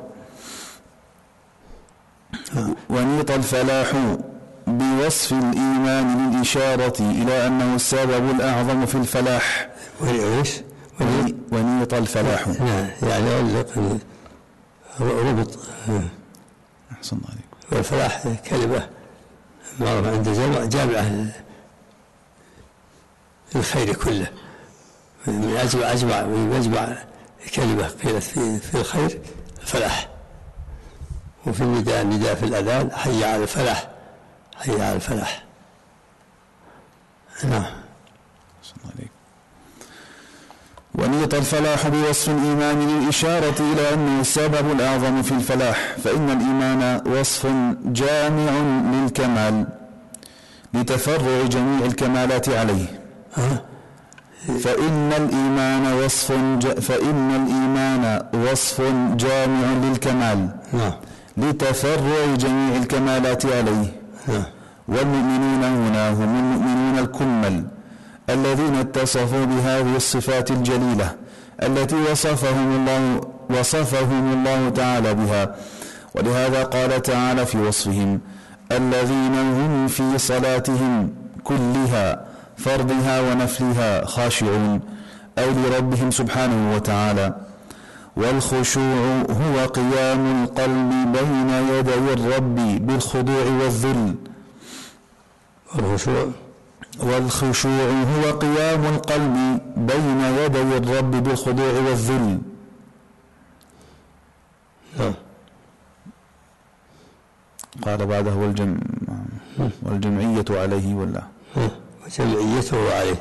ونيط الفلاح بوصف الإيمان للإشارة إلى أنه السبب الأعظم في الفلاح. وليش؟ ونيط الفلاح يعني علق ربط. أحسن الله عليكم. والفلاح كلمة معروفة عند جامعة الخير كله، من أجمع أجمع من أجمع كلمة قيلت في في الخير الفلاح. وفي النداء النداء في الأذان حي على الفلاح، حي على الفلاح. نعم. ونيط الفلاح بوصف الإيمان للإشارة إلى أنه السبب الأعظم في الفلاح، فإن الإيمان وصف جامع للكمال لتفرع جميع الكمالات عليه. فإن الإيمان وصف ج... فإن الإيمان وصف جامع للكمال لتفرع جميع الكمالات عليه. والمؤمنون هنا هم المؤمنون الكمل الذين اتصفوا بهذه الصفات الجليلة التي وصفهم الله وصفهم الله تعالى بها، ولهذا قال تعالى في وصفهم: الذين هم في صلاتهم كلها فرضها ونفلها خاشعون، أي لربهم سبحانه وتعالى. والخشوع هو قيام القلب بين يدي الرب بالخضوع والذل. والخشوع والخشوع هو قيام القلب بين يدي الرب بالخضوع والذل. نعم. قال بعده والجم والجمعية عليه ولا وجمعيته عليه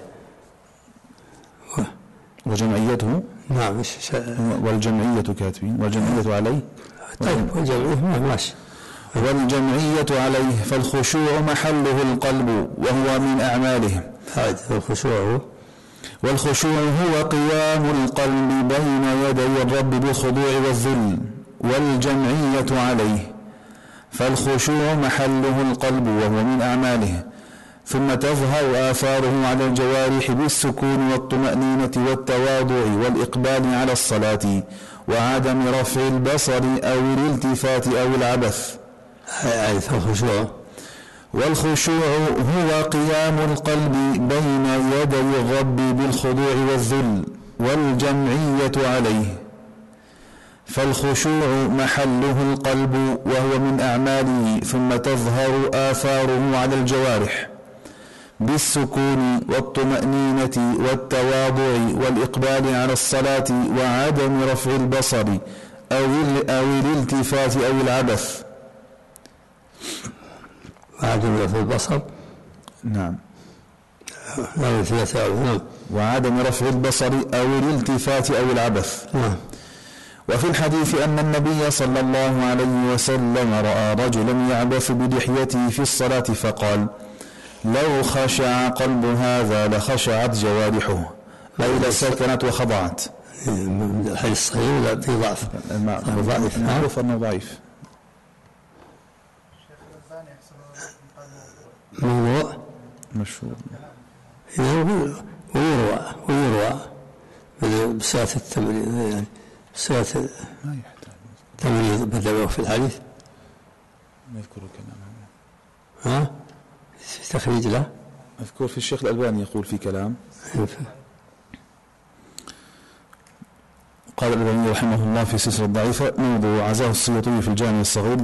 وجمعيته نعم والجمعية كاتبين والجمعية عليه طيب والجمعية ماشي والجمعية عليه فالخشوع محله القلب وهو من أعماله. هذا الخشوع والخشوع هو قيام القلب بين يدي الرب بالخضوع والذل. والجمعية عليه فالخشوع محله القلب وهو من أعماله، ثم تظهر آثاره على الجوارح بالسكون والطمأنينة والتواضع والإقبال على الصلاة وعدم رفع البصر أو الالتفات أو العبث. هذا الخشوع. والخشوع هو قيام القلب بين يدي الرب بالخضوع والذل. والجمعية عليه فالخشوع محله القلب وهو من أعماله، ثم تظهر آثاره على الجوارح بالسكون والطمأنينة والتواضع والإقبال على الصلاة وعدم رفع البصر أو الالتفات أو العبث. وعدم رفع البصر نعم نعم وعدم رفع البصر أو الالتفات أو العبث. نعم. وفي الحديث أن النبي صلى الله عليه وسلم رأى رجلا يعبث بلحيته في الصلاة فقال لو خشع قلب هذا لخشعت جوارحه، أي لسكنت وخضعت. الحديث الصحيح ولا في ضعف؟ ضعيف معروف أنه ضعيف. موضوع مشهور ويروى ويروى بصيغة التمريض يعني بصيغة التمريض بدأوا في الحديث ما يذكر كلام ها في تخريج له أذكر في الشيخ الألباني يقول في كلام. قال الألباني رحمه الله في سلسلة ضعيفة موضوع عزاه السيوطي في الجامع الصغير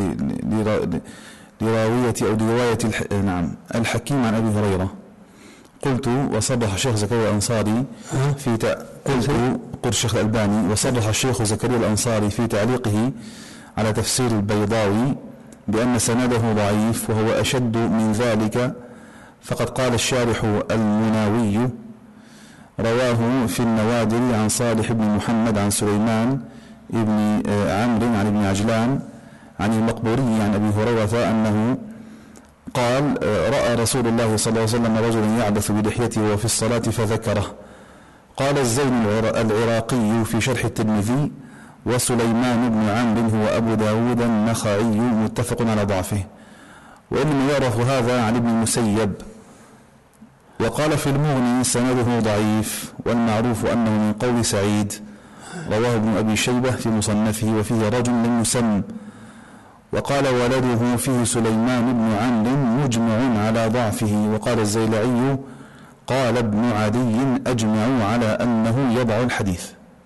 لراوية أو لرواية الح... نعم الحكيم عن أبي هريرة. قلت وصرح الشيخ زكريا الأنصاري في ت... قلت قل الشيخ الألباني وصرح الشيخ زكريا الأنصاري في تعليقه على تفسير البيضاوي بأن سنده ضعيف وهو أشد من ذلك، فقد قال الشارح المناوي رواه في النوادر عن صالح بن محمد عن سليمان ابن عمرو عن ابن عجلان عن المقبوري عن أبي هريرة أنه قال رأى رسول الله صلى الله عليه وسلم رجلا يعبث بلحيته وفي الصلاة فذكره. قال الزين العراقي في شرح الترمذي وسليمان بن عمرو هو أبو داود النخعي متفق على ضعفه، وإنما يعرف هذا عن ابن المسيب. وقال في المغني سنده ضعيف والمعروف أنه من قول سعيد رواه ابن أبي شيبة في مصنفه وفيه رجل لم يسم. وقال ولده فيه سليمان بن عمرو مجمع على ضعفه. وقال الزيلعي قال ابن عدي أجمع على أنه يضع الحديث.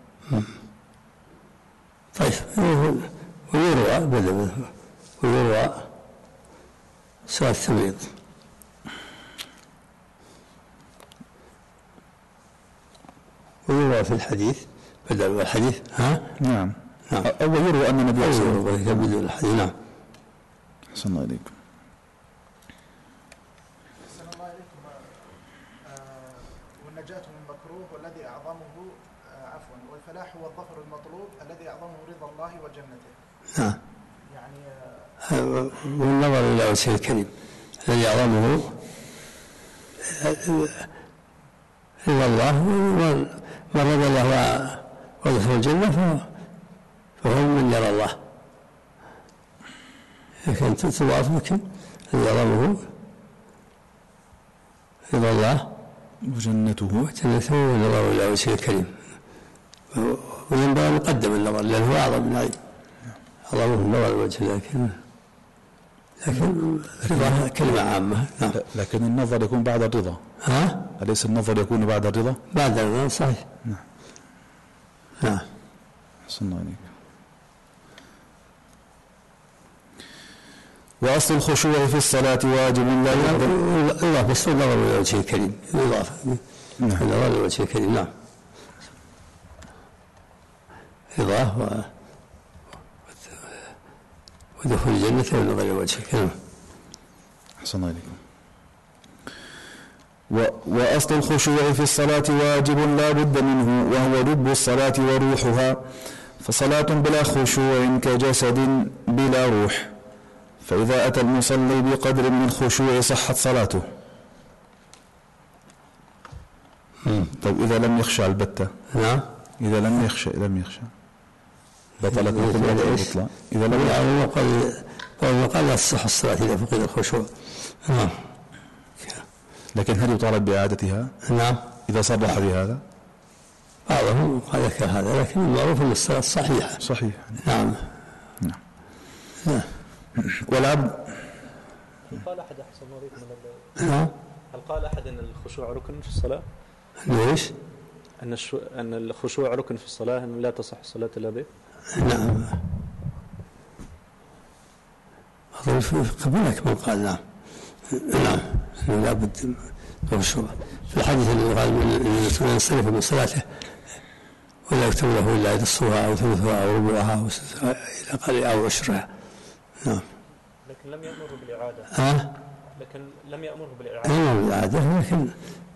طيب ويروى بدل ويروى سؤال التمريض ويروى في الحديث بدل الحديث ها نعم نعم أو يروى أن النبي صلى الله عليه وسلم بدل الحديث نعم. أحسن الله إليكم. أحسن الله إليكم. والنجاة من المكروه والذي أعظمه عفوا والفلاح والظفر المطلوب الذي أعظمه رضا الله وجنته. نعم. يعني والنظر إلى وجه الكريم الذي أعظمه رضا الله، ومن رضى الله ودخل الجنة فهو من يرى الله. لكن تضاف لكن الذي أعظمه رضا الله وجنته وجنته والنظر إلى وجه الكريم، وينبغي أن يقدم النظر لأنه أعظم العلم، أعظمه النظر إلى وجه الله الكريم. لكن رضا كلمة عامة. نعم. لكن النظر يكون بعد الرضا. ها؟ أليس النظر يكون بعد الرضا؟ بعد الرضا صحيح. نعم. نعم. أحسن الله عليك. وأصل الخشوع في الصلاة واجب لا يقدر. الله بس النظر إلى وجه الكريم إضافة. نعم. النظر إلى وجه الكريم. نعم. رضاه ودخول الجنة من غير وجه كلام. أحسن الله إليكم. وأصل الخشوع في الصلاة واجب لا بد منه، وهو لب الصلاة وروحها، فصلاة بلا خشوع كجسد بلا روح، فإذا أتى المصلي بقدر من الخشوع صحت صلاته. طيب إذا لم يخشى البتة؟ نعم. إذا لم يخشى لم يخشى بطلت مثل إذا لم يخشى قال قال لا تصح الصلاة إذا فقد الخشوع. نعم. لكن هل يطالب بإعادتها؟ نعم. إذا صرح بهذا؟ بعضهم قال ذكر هذا، لكن المعروف أن الصلاة صحيحة. صحيح. نعم. نعم. نعم. والعبد هل قال أحد أحسن الله عليكم نعم. هل قال أحد أن الخشوع ركن في الصلاة؟ ليش؟ أن الشو... أن الخشوع ركن في الصلاة، أن لا تصح الصلاة إلا به؟ نعم. أظن قبلك من قال نعم. نعم. أنه لا بد من الخشوع. في الحديث الذي قال من ينصرف من صلاته ولا يكتب له إلا نصفها أو ثلثها أو ربعها إلى قليل أو عشرها. نعم. لكن لم يأمر بالإعادة. ها؟ لكن لم يأمر بالإعادة. أمر بالإعادة، لكن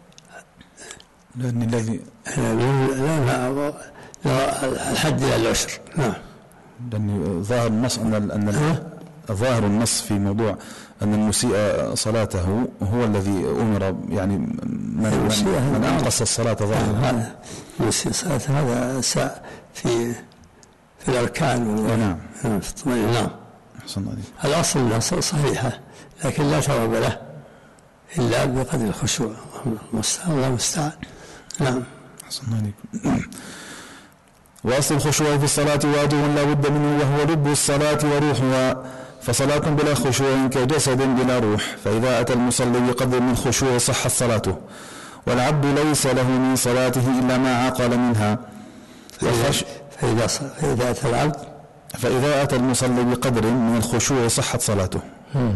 لأن الذي لا لا الحد إلى العشر. نعم. لأن ظاهر النص أن أن ظاهر النص في موضوع أن المسيء صلاته هو الذي أمر، يعني من, من أنقص الصلاة ظاهر. هذا المسيء صلاته هذا ساء في في الأركان. نعم. في الطمأنينة. نعم. أحسن الله. الأصل أنها صحيحة، لكن لا ثواب له إلا بقدر الخشوع. الله المستعان. نعم. أحسن الله عليكم. وأصل الخشوع في الصلاة واجب لا بد منه، وهو لب الصلاة وروحها، فصلاة بلا خشوع كجسد بلا روح، فإذا أتى المصلي بقدر من الخشوع صحت صلاته، والعبد ليس له من صلاته إلا ما عقل منها. فإذا, فإذا أتى العبد فإذا أتى المصلي بقدر من الخشوع صحت صلاته. م.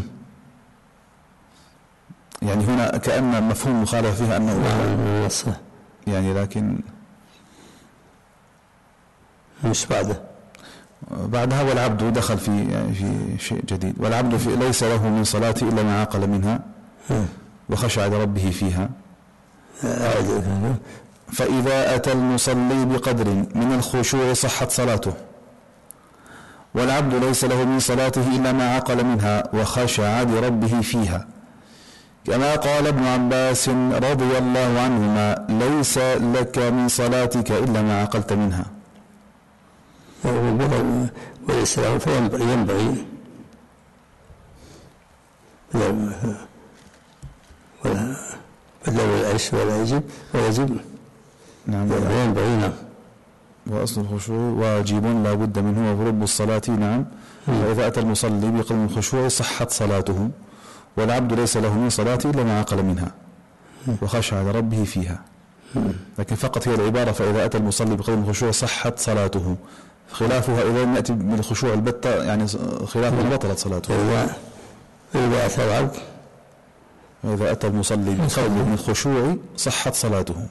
يعني هنا كأن مفهوم مخالف فيها أنه نعم. يعني لكن مش بعده بعدها والعبد دخل في يعني في شيء جديد. والعبد في ليس له من صلاته إلا ما عقل منها وخشع لربه فيها. فإذا أتى المصلي بقدر من الخشوع صحت صلاته، والعبد ليس له من صلاته إلا ما عقل منها وخشع لربه فيها، كما قال ابن عباس رضي الله عنهما: ليس لك من صلاتك إلا ما عقلت منها. وليس له فينبغي ينبغي ولا بدل العيش ولا يجب ويجب. نعم. ينبغي. نعم. وأصل الخشوع واجب لا بد منه، وهو رب الصلاة. نعم. فإذا أتى المصلي بقدر من الخشوع صحت صلاته، والعبد ليس له من صلاته إلا ما عقل منها وخشع لربه فيها. لكن فقط هي العبارة فإذا أتى المصلي بقدر من الخشوع صحت صلاته، خلافها إذا لم يأتي من الخشوع البتة يعني خلافها بطلت صلاته. إذا أتى العبد وإذا أتى المصلي بقدر من الخشوع صحت صلاته.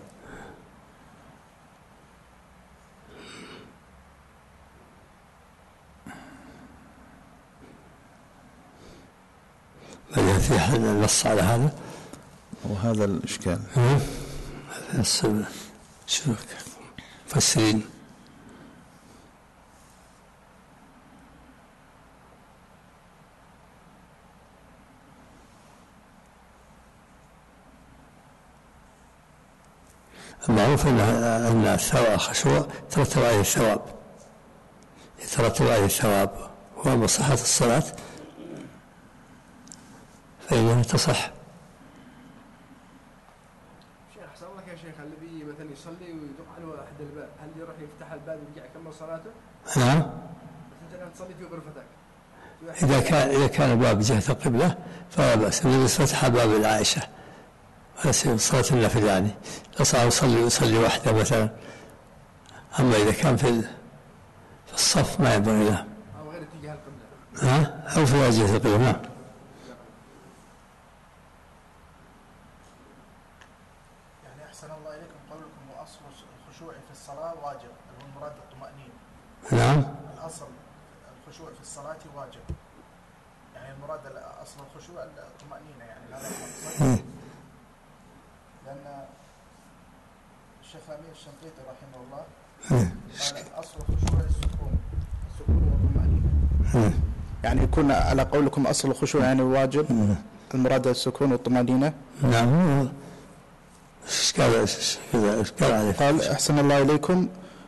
هل في حد نص على هذا؟ وهذا الإشكال. شو مفسرين المعروف أن أن الثواب خشوع يترتب عليه الثواب يترتب عليه الثواب وأما صحة الصلاة فإنها تصح. شيخ أحسن لك يا شيخ، الذي مثلا يصلي ويدق عنه أحد الباب، هل يروح يفتح الباب ويرجع يكمل صلاته؟ نعم. مثلا تصلي في غرفتك. إذا كان إذا كان الباب جهة القبلة فلا بأس، الذي فتح باب العائشة صلاة النفل يعني لا صار يصلي يصلي وحده مثلا. أما إذا كان في في الصف ما ينبغي له. أو غير اتجاه القبلة. ها؟ أو في جهة القبلة. نعم. يعني أحسن الله إليكم قولكم وأصل الخشوع في الصلاة واجب، المراد الطمأنينة. نعم. الأصل الخشوع في الصلاة واجب. يعني المراد أصل الخشوع الطمأنينة يعني هذا لأن الشيخ أمين الشنقيطي رحمه الله قال أصل الخشوع السكون السكون والطمأنينة يعني يكون على قولكم أصل الخشوع يعني واجب المراد السكون والطمأنينة. نعم اشكال اشكال عليه. قال أحسن الله إليكم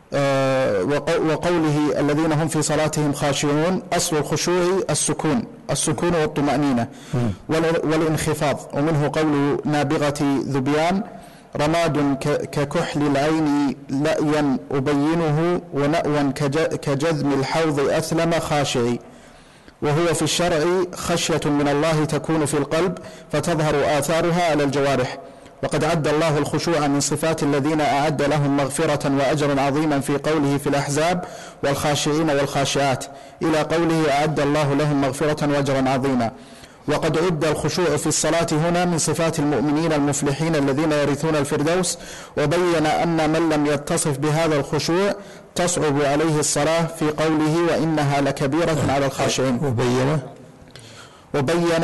آه وقوله الذين هم في صلاتهم خاشعون أصل الخشوع السكون السكون والطمأنينة والانخفاض ومنه قول نابغة ذبيان رماد ككحل العين لأيا أبينه ونأوا كجذم الحوض أثلم خاشعي وهو في الشرع خشية من الله تكون في القلب فتظهر آثارها على الجوارح. وقد عد الله الخشوع من صفات الذين أعد لهم مغفرة وأجرا عظيما في قوله في الأحزاب والخاشعين والخاشعات إلى قوله أعد الله لهم مغفرة وأجرا عظيما. وقد عد الخشوع في الصلاة هنا من صفات المؤمنين المفلحين الذين يرثون الفردوس وبين أن من لم يتصف بهذا الخشوع تصعب عليه الصلاة في قوله وإنها لكبيرة على الخاشعين. وبين وبين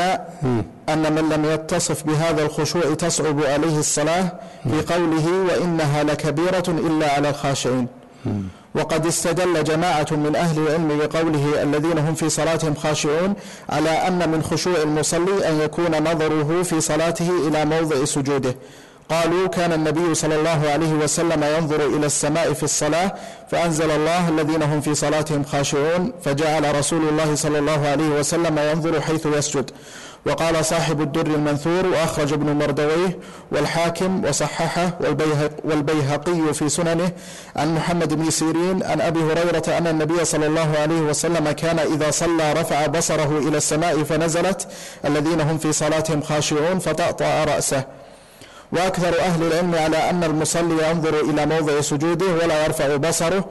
أن من لم يتصف بهذا الخشوع تصعب عليه الصلاة في قوله وإنها لكبيرة إلا على الخاشعين. وقد استدل جماعة من أهل العلم بقوله الذين هم في صلاتهم خاشعون على أن من خشوع المصلي أن يكون نظره في صلاته إلى موضع سجوده. قالوا كان النبي صلى الله عليه وسلم ينظر إلى السماء في الصلاة فأنزل الله الذين هم في صلاتهم خاشعون فجعل رسول الله صلى الله عليه وسلم ينظر حيث يسجد. وقال صاحب الدر المنثور وأخرج ابن مردويه والحاكم وصححه والبيهقي في سننه عن محمد بن سيرين عن أبي هريرة أن النبي صلى الله عليه وسلم كان إذا صلى رفع بصره إلى السماء فنزلت الذين هم في صلاتهم خاشعون فطأطأ رأسه. وأكثر أهل العلم على أن المصلي ينظر إلى موضع سجوده ولا يرفع بصره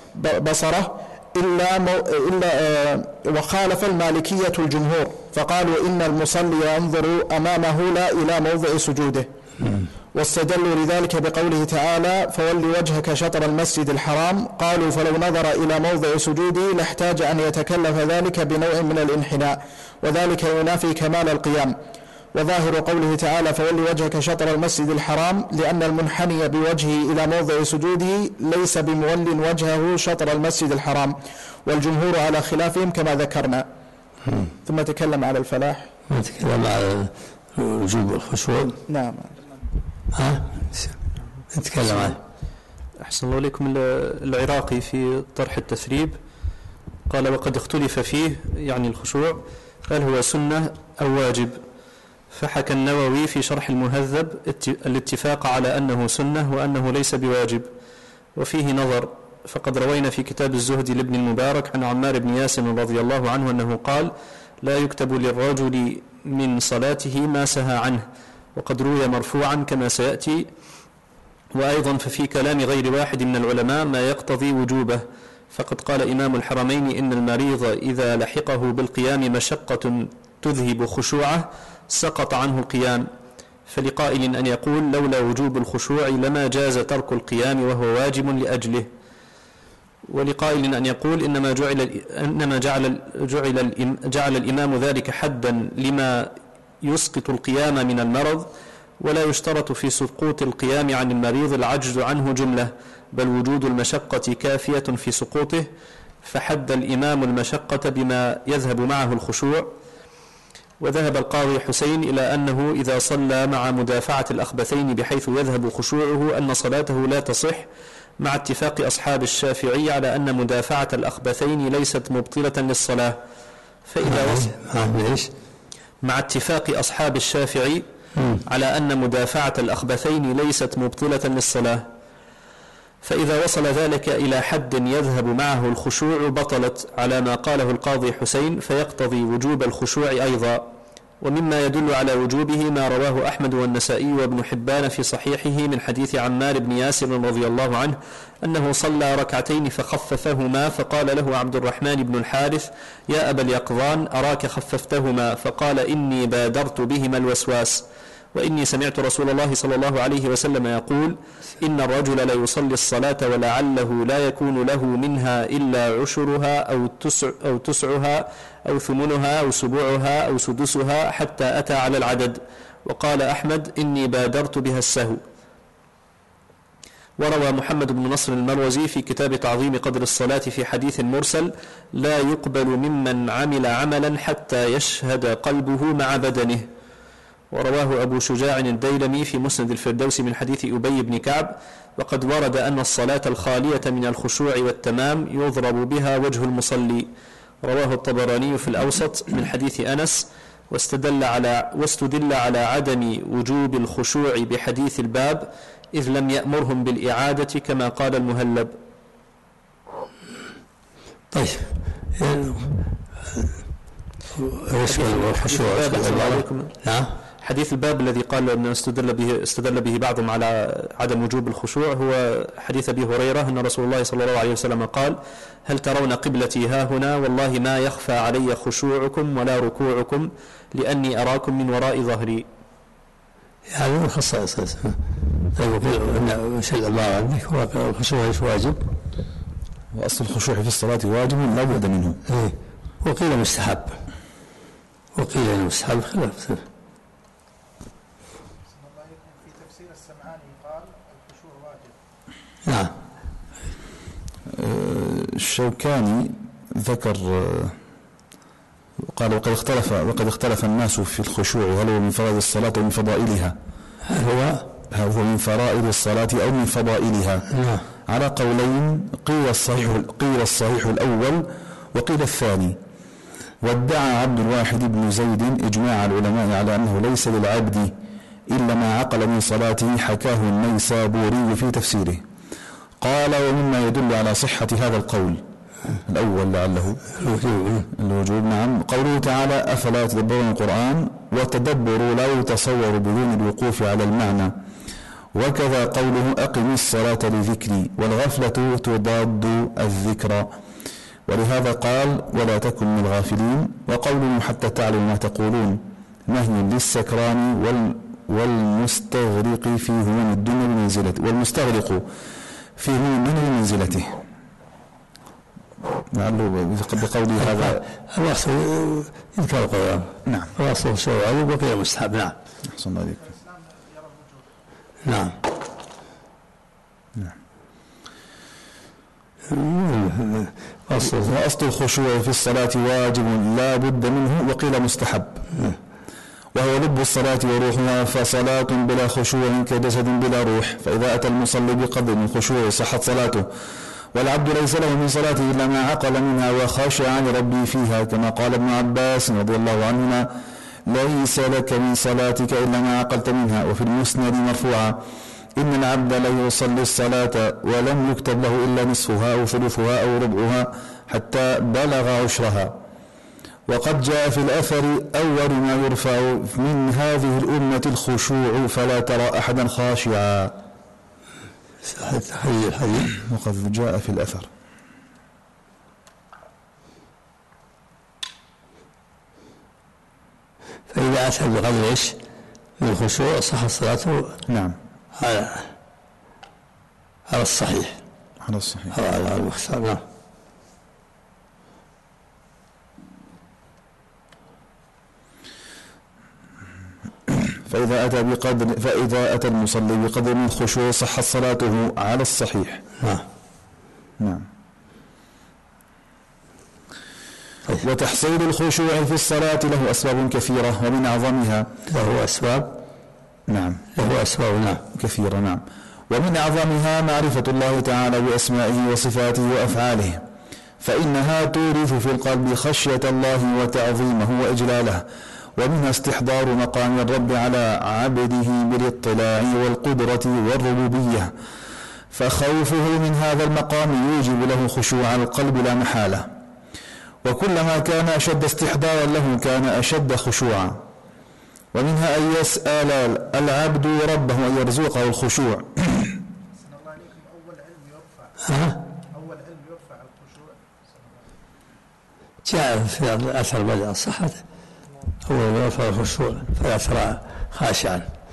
بصره إلا, مو إلا آه وخالف المالكية الجمهور فقالوا إن المصلي ينظر أمامه لا إلى موضع سجوده. واستدلوا لذلك بقوله تعالى فول وجهك شطر المسجد الحرام قالوا فلو نظر إلى موضع سجوده لاحتاج أن يتكلف ذلك بنوع من الانحناء وذلك ينافي كمال القيام. وظاهر قوله تعالى فول وجهك شطر المسجد الحرام لأن المنحني بوجهه إلى موضع سجوده ليس بمول وجهه شطر المسجد الحرام والجمهور على خلافهم كما ذكرنا. ثم تكلم على الفلاح تكلم على وجوب الخشوع. نعم ها نتكلم عنه. أحسن الله إليكم. العراقي في طرح التثريب قال وقد اختلف فيه يعني الخشوع هل هو سنة أو واجب فحكى النووي في شرح المهذب الاتفاق على أنه سنة وأنه ليس بواجب وفيه نظر فقد روينا في كتاب الزهد لابن المبارك عن عمار بن ياسر رضي الله عنه أنه قال لا يكتب للرجل من صلاته ما سهى عنه وقد روي مرفوعا كما سيأتي. وأيضا ففي كلام غير واحد من العلماء ما يقتضي وجوبه فقد قال إمام الحرمين إن المريض إذا لحقه بالقيام مشقة تذهب خشوعه سقط عنه القيام فلقائل أن يقول لولا وجوب الخشوع لما جاز ترك القيام وهو واجب لأجله ولقائل أن يقول إنما جعل إنما جعل جعل جعل الإمام ذلك حدا لما يسقط القيام من المرض ولا يشترط في سقوط القيام عن المريض العجز عنه جملة بل وجود المشقة كافية في سقوطه فحد الإمام المشقة بما يذهب معه الخشوع. وذهب القاضي حسين إلى أنه إذا صلى مع مدافعة الأخبثين بحيث يذهب خشوعه أن صلاته لا تصح مع اتفاق أصحاب الشافعي على أن مدافعة الأخبثين ليست مبطلة للصلاة فإذا وصل مع اتفاق أصحاب الشافعي على أن مدافعة الأخبثين ليست مبطلة للصلاة فإذا وصل ذلك إلى حد يذهب معه الخشوع بطلت على ما قاله القاضي حسين فيقتضي وجوب الخشوع أيضا. ومما يدل على وجوبه ما رواه أحمد والنسائي وابن حبان في صحيحه من حديث عمار بن ياسر رضي الله عنه أنه صلى ركعتين فخففهما فقال له عبد الرحمن بن الحارث يا أبا اليقظان أراك خففتهما فقال إني بادرت بهما الوسواس وإني سمعت رسول الله صلى الله عليه وسلم يقول إن الرجل لا يصلي الصلاة ولعله لا يكون له منها إلا عشرها أو تسع أو تسعها أو ثمنها أو سبوعها أو سدسها حتى أتى على العدد. وقال أحمد إني بادرت بها السهو. وروى محمد بن نصر المروزي في كتاب تعظيم قدر الصلاة في حديث مرسل لا يقبل ممن عمل عملا حتى يشهد قلبه مع بدنه. ورواه أبو شجاع الديلمي في مسند الفردوس من حديث أبي بن كعب. وقد ورد أن الصلاة الخالية من الخشوع والتمام يضرب بها وجه المصلي. رواه الطبراني في الأوسط من حديث أنس. واستدل على, واستدل على عدم وجوب الخشوع بحديث الباب إذ لم يأمرهم بالإعادة كما قال المهلب. طيب نعم. حديث الباب الذي قال أن استدل به, استدل به بعضهم على عدم وجوب الخشوع هو حديث أبي هريرة أن رسول الله صلى الله عليه وسلم قال هل ترون قبلتي ها هنا والله ما يخفى علي خشوعكم ولا ركوعكم لأني أراكم من وراء ظهري. هذا من خصائص. طيب أن شيء الله عنك الخشوع ليس واجب، وأصل الخشوع في الصلاة واجب لا بد منه. إيه. وقيل مستحب وقيل انه مستحب خلاف. في تفسير السمعاني قال الخشوع واجب. نعم. الشوكاني ذكر قال وقد اختلف وقد اختلف الناس في الخشوع هل هو من فرائض الصلاة أو من فضائلها. هل هو هل هو من فرائض الصلاة أو من فضائلها؟ نعم. على قولين، قيل الصحيح قيل الصحيح الأول وقيل الثاني. وادعى عبد الواحد بن زيد إجماع العلماء على أنه ليس للعبد إلا ما عقل من صلاته، حكاه النيسابوري في تفسيره. قال ومما يدل على صحة هذا القول الأول لعله الوجوب. نعم. قوله تعالى أفلا يتدبرون القرآن، والتدبر لا يتصور بدون الوقوف على المعنى. وكذا قوله أقم الصلاة لذكري، والغفلة تضاد الذكر، ولهذا قال ولا تكن من الغافلين. وقوله حتى تعلم ما تقولون نهي للسكران وال والمستغرق فيه من الدنيا بمنزلته والمستغرق فيه من الدنيا بمنزلته. لعله بقوله هذا الأصل يذكر القرآن. نعم. الأصل سوى عليه وقيل مستحب. نعم. أحسن عليك. نعم. نعم. وأصل الخشوع في الصلاة واجب لا بد منه وقيل مستحب، وهو لب الصلاة وروحها، فصلاة بلا خشوع كجسد بلا روح. فإذا أتى المصلي بقدر من خشوع صحت صلاته، والعبد ليس له من صلاته إلا ما عقل منها وخشع لربه فيها، كما قال ابن عباس رضي الله عنهما ليس لك من صلاتك إلا ما عقلت منها. وفي المسند مرفوعا إن العبد لا يصلي الصلاة ولم يكتب له إلا نصفها أو ثلثها أو ربعها حتى بلغ عشرها. وقد جاء في الأثر أول ما يرفع من هذه الأمة الخشوع، فلا ترى أحدا خاشعا. وقد جاء في الأثر. فإذا أتى بقدر إيش من الخشوع صحت صلاته. نعم. على على الصحيح. على الصحيح. على المختار. نعم. فإذا أتى بقدر فإذا أتى المصلي بقدر من الخشوع صحت صلاته على الصحيح. نعم. نعم. وتحصيل الخشوع في الصلاة له أسباب كثيرة، ومن أعظمها له أسباب. نعم. له أسباب. نعم. كثيرة. نعم. ومن أعظمها معرفة الله تعالى بأسمائه وصفاته وأفعاله، فإنها تورث في القلب خشية الله وتعظيمه وإجلاله. ومنها استحضار مقام الرب على عبده بالاطلاع والقدرة والربوبية، فخوفه من هذا المقام يوجب له خشوع القلب لا محالة. وكلما كان أشد استحضارا له كان أشد خشوعا. ومنها أن يسأل العبد ربه أن يرزقه الخشوع. أول علم يرفع أول علم يرفع الخشوع. جاء في أثر بدأ الصحة أول ما يرفع الخشوع فلا ترى خاشعا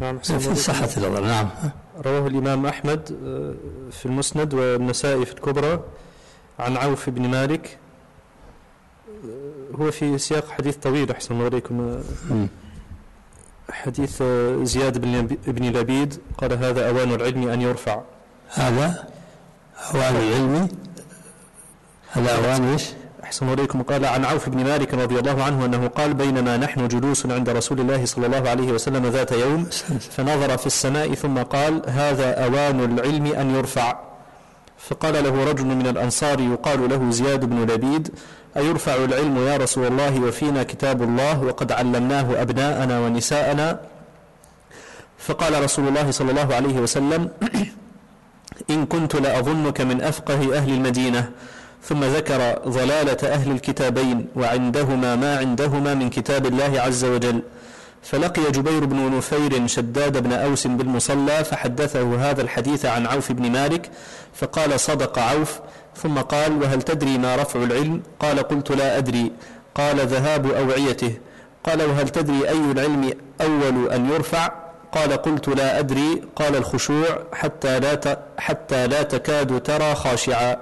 نعم. في صحة النظر. نعم. رواه الإمام أحمد في المسند والنسائي في الكبرى عن عوف بن مالك، هو في سياق حديث طويل أحسن الله عليكم، حديث زياد بن لبيد قال هذا أوان العلم أن يرفع. هذا أوان العلم، هذا أوان إيش؟ أحسن الله عليكم. قال عن عوف بن مالك رضي الله عنه أنه قال بينما نحن جلوس عند رسول الله صلى الله عليه وسلم ذات يوم فنظر في السماء ثم قال هذا أوان العلم أن يرفع، فقال له رجل من الأنصار يقال له زياد بن لبيد أيرفع العلم يا رسول الله وفينا كتاب الله وقد علمناه أبناءنا ونساءنا؟ فقال رسول الله صلى الله عليه وسلم إن كنت لأظنك من أفقه أهل المدينة. ثم ذكر ضلالة أهل الكتابين وعندهما ما عندهما من كتاب الله عز وجل. فلقي جبير بن نفير شداد بن أوس بالمصلى فحدثه هذا الحديث عن عوف بن مالك فقال صدق عوف. ثم قال وهل تدري ما رفع العلم؟ قال قلت لا أدري. قال ذهاب أوعيته. قال وهل تدري أي العلم أول أن يرفع؟ قال قلت لا أدري. قال الخشوع حتى لا حتى لا تكاد ترى خاشعا.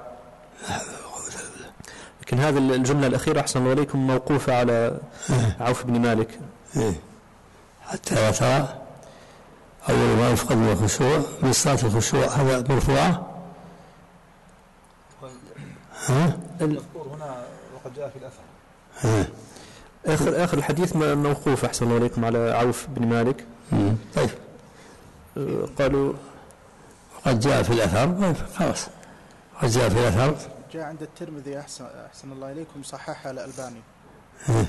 لكن هذه الجملة الأخيرة أحسن الله عليكم موقوفة على عوف بن مالك. حتى لا ترى أول ما يفقد من الخشوع من صلاة الخشوع هذا مرفوعة. ها؟ المذكور هنا وقد جاء في الأثر. ها. آخر آخر الحديث موقوف أحسن الله عليكم على عوف بن مالك. مم. طيب. قالوا قد جاء في الأثر خلاص. قد جاء في الأثر. جاء عند الترمذي أحسن أحسن الله إليكم صححها الألباني. ها.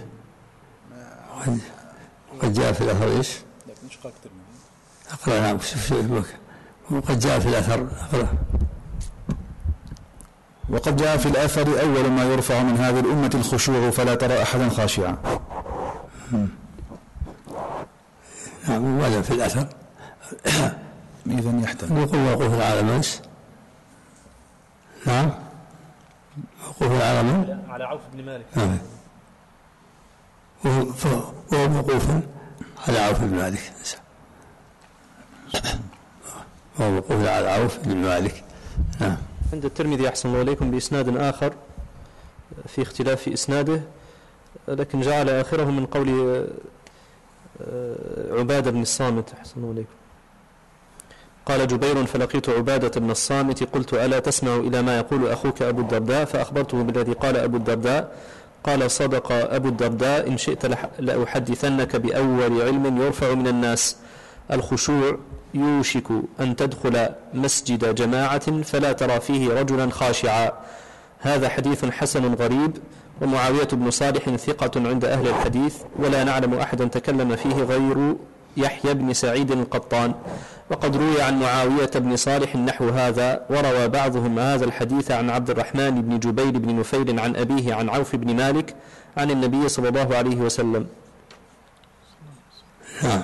قد جاء في الأثر إيش؟ لكن إيش قال الترمذي؟ أقرأ. نعم. شوف شوف وقد جاء في الأثر. أقرأ. وقد جاء في الأثر أول ما يرفع من هذه الأمة الخشوع فلا ترى أحدا خاشعا. نعم. ولا في الأثر إذن يحتمل نقول موقوف على منس. نعم. موقوف على من؟ على عوف بن مالك. نعم. وهو موقوف على عوف بن مالك. وهو موقوف على عوف بن مالك. نعم. عند الترمذي أحسن الله عليكم بإسناد آخر في اختلاف في إسناده، لكن جعل آخره من قول عبادة بن الصامت أحسن الله عليكم. قال جبير فلقيت عبادة بن الصامت قلت ألا تسمع إلى ما يقول أخوك أبو الدرداء؟ فأخبرته بالذي قال أبو الدرداء. قال صدق أبو الدرداء إن شئت لأحدثنك بأول علم يرفع من الناس. الخشوع يوشك أن تدخل مسجد جماعة فلا ترى فيه رجلا خاشعا. هذا حديث حسن غريب. ومعاوية بن صالح ثقة عند أهل الحديث ولا نعلم أحدا تكلم فيه غير يحيى بن سعيد القطان. وقد روي عن معاوية بن صالح نحو هذا. وروى بعضهم هذا الحديث عن عبد الرحمن بن جبير بن نفيل عن أبيه عن عوف بن مالك عن النبي صلى الله عليه وسلم. نعم.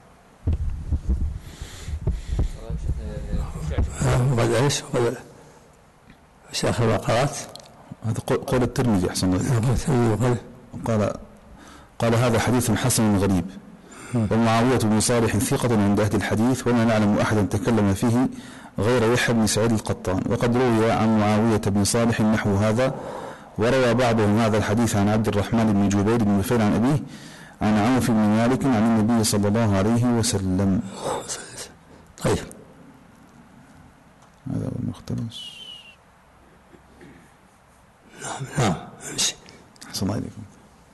وقد ايش؟ وقد ايش اخر ما قرات؟ هذا قول الترمذي أحسن الله. قال قال هذا حديث حسن غريب. ومعاوية بن صالح ثقة عند أهل الحديث وما نعلم أحدا تكلم فيه غير يحيى بن سعيد القطان. وقد روي عن معاوية بن صالح نحو هذا. وروى بعضهم هذا الحديث عن عبد الرحمن بن جبير بن نفيل عن أبيه عن عوف بن مالك عن النبي صلى الله عليه وسلم. طيب. هذا هو المختلس. نعم. نعم. امشي. أحسن الله إليكم.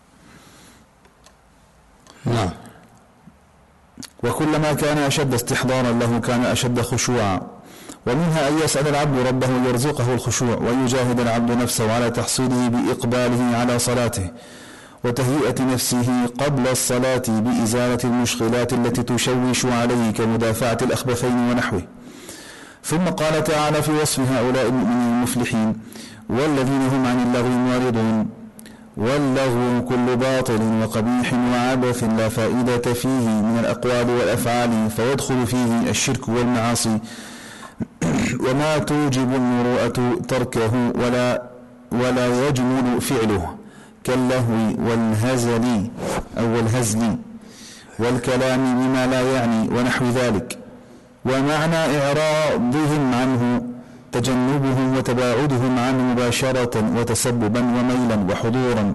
نعم. وكلما كان أشد استحضارا له كان أشد خشوعا. ومنها أن يسأل العبد ربه يرزقه الخشوع ويجاهد العبد نفسه على تحصيله بإقباله على صلاته وتهيئة نفسه قبل الصلاة بإزالة المشغلات التي تشوش عليه كمدافعة الأخبثين ونحوه. ثم قال تعالى في وصف هؤلاء المؤمنين المفلحين والذين هم عن اللغو معرضون واللغو كل باطل وقبيح وعبث لا فائدة فيه من الأقوال والأفعال فيدخل فيه الشرك والمعاصي وما توجب المروءة تركه ولا ولا يجمل فعله كاللهو والهزل أو الهزل والكلام بما لا يعني ونحو ذلك. ومعنى إعراضهم عنه تجنبهم وتباعدهم عنه مباشرة وتسببا وميلا وحضورا،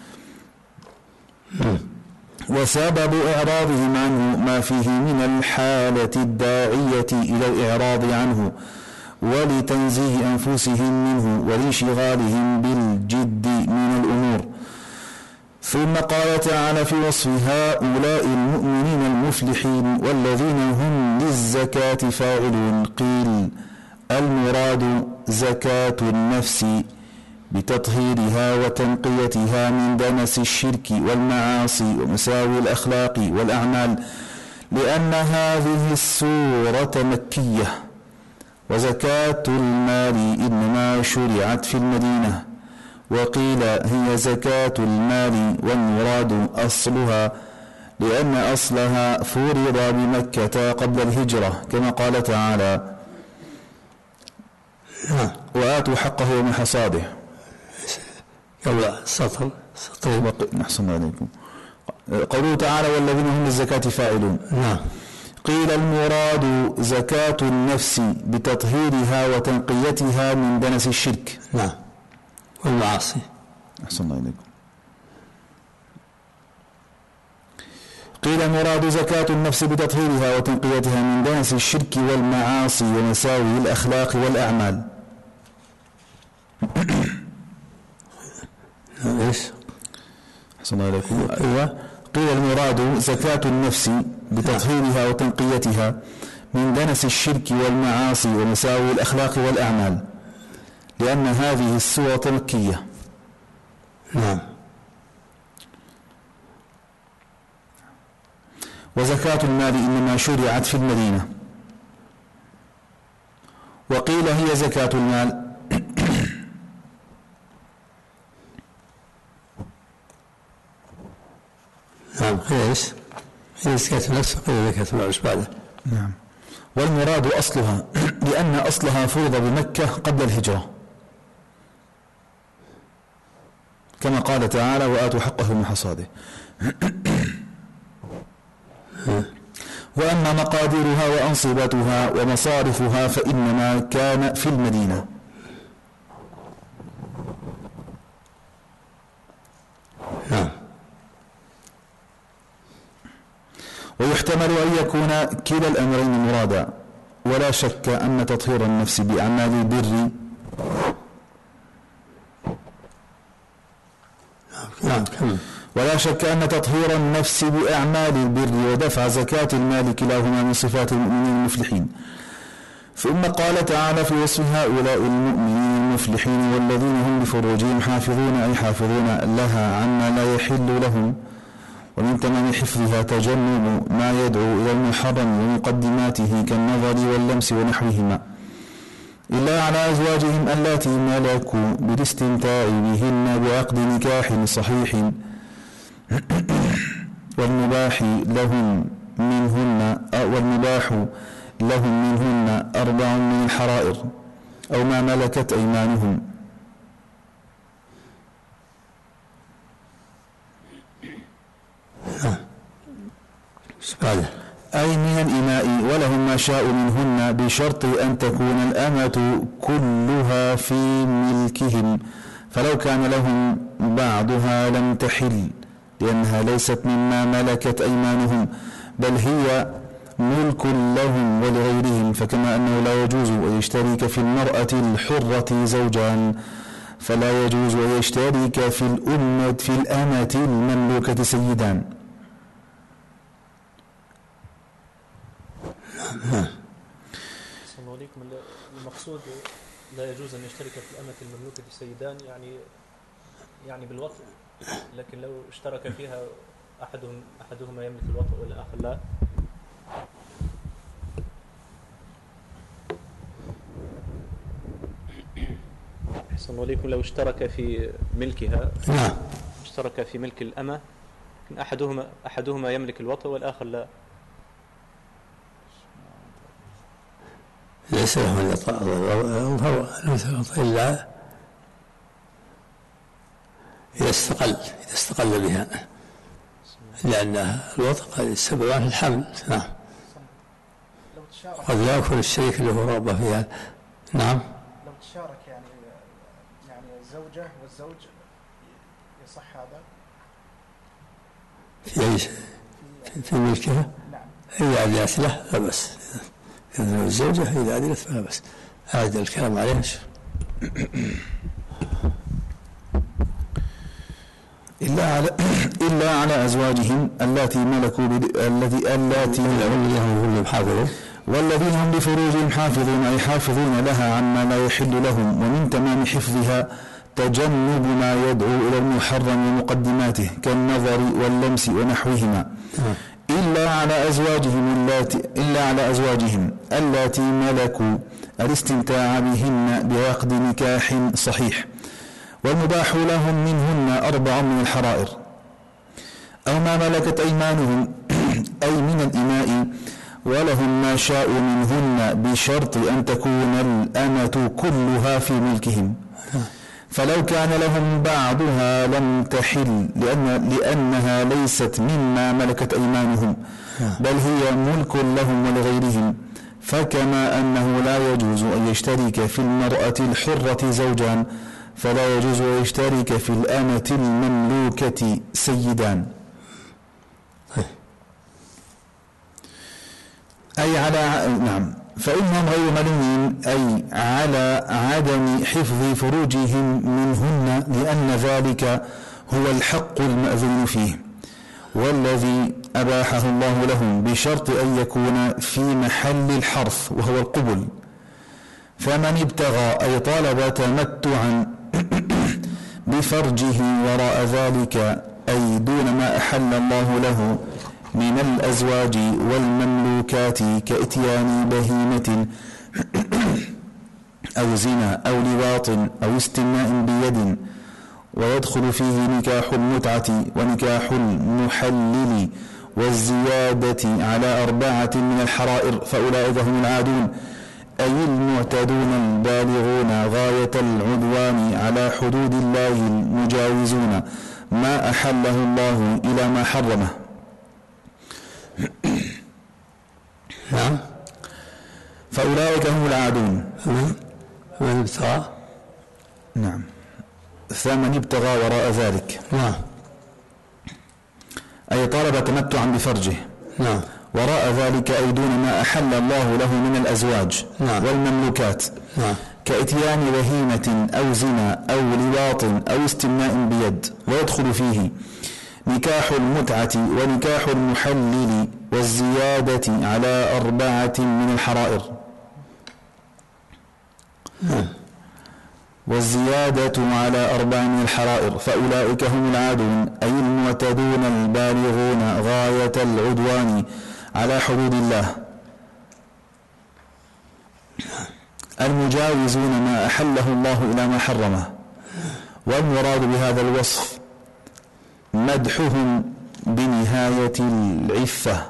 وسبب إعراضهم عنه ما فيه من الحالة الداعية إلى الإعراض عنه ولتنزيه أنفسهم منه ولانشغالهم بالجد من الأمور. ثم قال تعالى في وصف هؤلاء المؤمنين المفلحين والذين هم للزكاة فاعلون، قيل المراد زكاة النفس بتطهيرها وتنقيتها من دنس الشرك والمعاصي ومساوي الأخلاق والأعمال، لأن هذه السورة مكية. وزكاة المال إنما شرعت في المدينة، وقيل هي زكاة المال والمراد أصلها، لأن أصلها فرض بمكة قبل الهجرة، كما قال تعالى وآتوا حقه يوم حصاده. قبل سطر سطر نحسن عليكم قوله تعالى والذين هم للزكاة فاعلون. نعم. قيل المراد زكاة النفس بتطهيرها وتنقيتها من دنس الشرك. نعم. والمعاصي. أحسن الله إليكم. قيل المراد زكاة النفس بتطهيرها وتنقيتها من دنس الشرك والمعاصي ومساوي الأخلاق والأعمال. ايش؟ أحسن الله إليكم. أيوة. قيل المراد زكاة النفس بتطهيرها وتنقيتها من دنس الشرك والمعاصي ومساوي الأخلاق والأعمال، لأن هذه السورة مكية. نعم. وزكاة المال إنما شرعت في المدينة، وقيل هي زكاة المال نعم. ايش؟ هي زكاة النفس وقيل زكاة المال بعده. نعم. والمراد أصلها لأن أصلها فرض بمكة قبل الهجرة، كما قال تعالى وآتوا حقه من حصاده. وأما مقاديرها وأنصبتها ومصارفها فإنما كان في المدينة. نعم. ويحتمل أن يكون كلا الأمرين مرادا، ولا شك أن تطهير النفس بأعمال البر نعم. ولا شك أن تطهير النفس بأعمال البر ودفع زكاة المال كلاهما من صفات المؤمنين المفلحين. ثم قال تعالى في وصف هؤلاء المؤمنين المفلحين والذين هم لفروجهم حافظون أي حافظون لها عما لا يحل لهم، ومن تمام حفظها تجنب ما يدعو إلى المحرم ومقدماته كالنظر واللمس ونحوهما، إلا على أزواجهم اللاتي ملكوا بالاستمتاع بهن بعقد نكاح صحيح، والمباح لهم منهن والمباح لهم منهن أربع من الحرائر أو ما ملكت أيمانهم. أي من الإماء، ولهم ما شاء منهن بشرط أن تكون الأمة كلها في ملكهم، فلو كان لهم بعضها لم تحل، لأنها ليست مما ملكت أيمانهم بل هي ملك لهم ولغيرهم. فكما أنه لا يجوز أن يشترك في المرأة الحرة زوجان، فلا يجوز أن يشترك في الأمة في الأمة المملوكة سيدان. المقصود لا يجوز أن يشترك في الأمة المملوكة سيدان، يعني يعني بالوطء، لكن لو اشترك فيها أحدهم أحدهما يملك الوطء والآخر لا. أحسن عليكم. لو اشترك في ملكها، نعم، اشترك في ملك الأمة، لكن أحدهما أحدهما يملك الوطء والآخر لا. ليس له أن يظهر إلا إذا استقل إذا استقل بها. لأن الوطء قد السبب عن الحمل. نعم. لو تشارك قد لا يكون الشريك له رغبة فيها. نعم. لو تشارك يعني يعني الزوجة والزوج يصح هذا؟ في أي شيء في ملكها؟ نعم. إذا أذنت له لا بأس. إذا الزوجة إذا أذنت فلا بأس. هذا الكلام عليه. إلا على إلا على أزواجهم اللاتي ملكوا بد... الذي اللاتي هم حافظون والذين هم لفروجهم حافظون أي حافظون لها عما لا يحل لهم. ومن تمام حفظها تجنب ما يدعو إلى المحرم ومقدماته كالنظر واللمس ونحوهما. إلا على أزواجهم اللاتي إلا على أزواجهم اللاتي ملكوا الاستمتاع بهن بعقد نكاح صحيح. والمباح لهم منهن أربع من الحرائر أو ما ملكت أيمانهم أي من الإماء، ولهم ما شاءوا منهن بشرط أن تكون الأمة كلها في ملكهم. فلو كان لهم بعضها لم تحل لأن لأنها ليست مما ملكت أيمانهم بل هي ملك لهم ولغيرهم. فكما أنه لا يجوز أن يشترك في المرأة الحرة زوجان فلا يجوز أن يشترك في الأمة المملوكة سيدان. أي على نعم فإنهم غير ملومين أي على عدم حفظ فروجهم منهن لأن ذلك هو الحق المأذون فيه والذي أباحه الله لهم بشرط أن يكون في محل الحرث وهو القبل. فمن ابتغى أي طالب تمتعا بفرجه وراء ذلك أي دون ما أحل الله له من الأزواج والمملوكات كإتيان بهيمة أو زنا أو لواط أو استمناء بيد، ويدخل فيه نكاح المتعة ونكاح المحلل والزيادة على أربعة من الحرائر فأولئك هم العادون أي المعتدون البالغون غاية العدوان على حدود الله المجاوزون ما أحله الله إلى ما حرمه. نعم. فأولئك هم العادون. فمن ابتغى نعم فمن ابتغى وراء ذلك نعم أي طالب تمتعا بفرجه نعم وراء ذلك أي دون ما أحل الله له من الأزواج نعم. والمملوكات نعم. كإتيان بهيمة أو زنا أو لواط أو استمناء بيد، ويدخل فيه نكاح المتعة ونكاح المحلل والزيادة على أربعة من الحرائر. نعم. والزيادة على أربع من الحرائر فأولئك هم العادون أي المعتدون البالغون غاية العدوان على حدود الله المجاوزون ما أحله الله إلى ما حرمه. والمراد بهذا الوصف مدحهم بنهاية العفة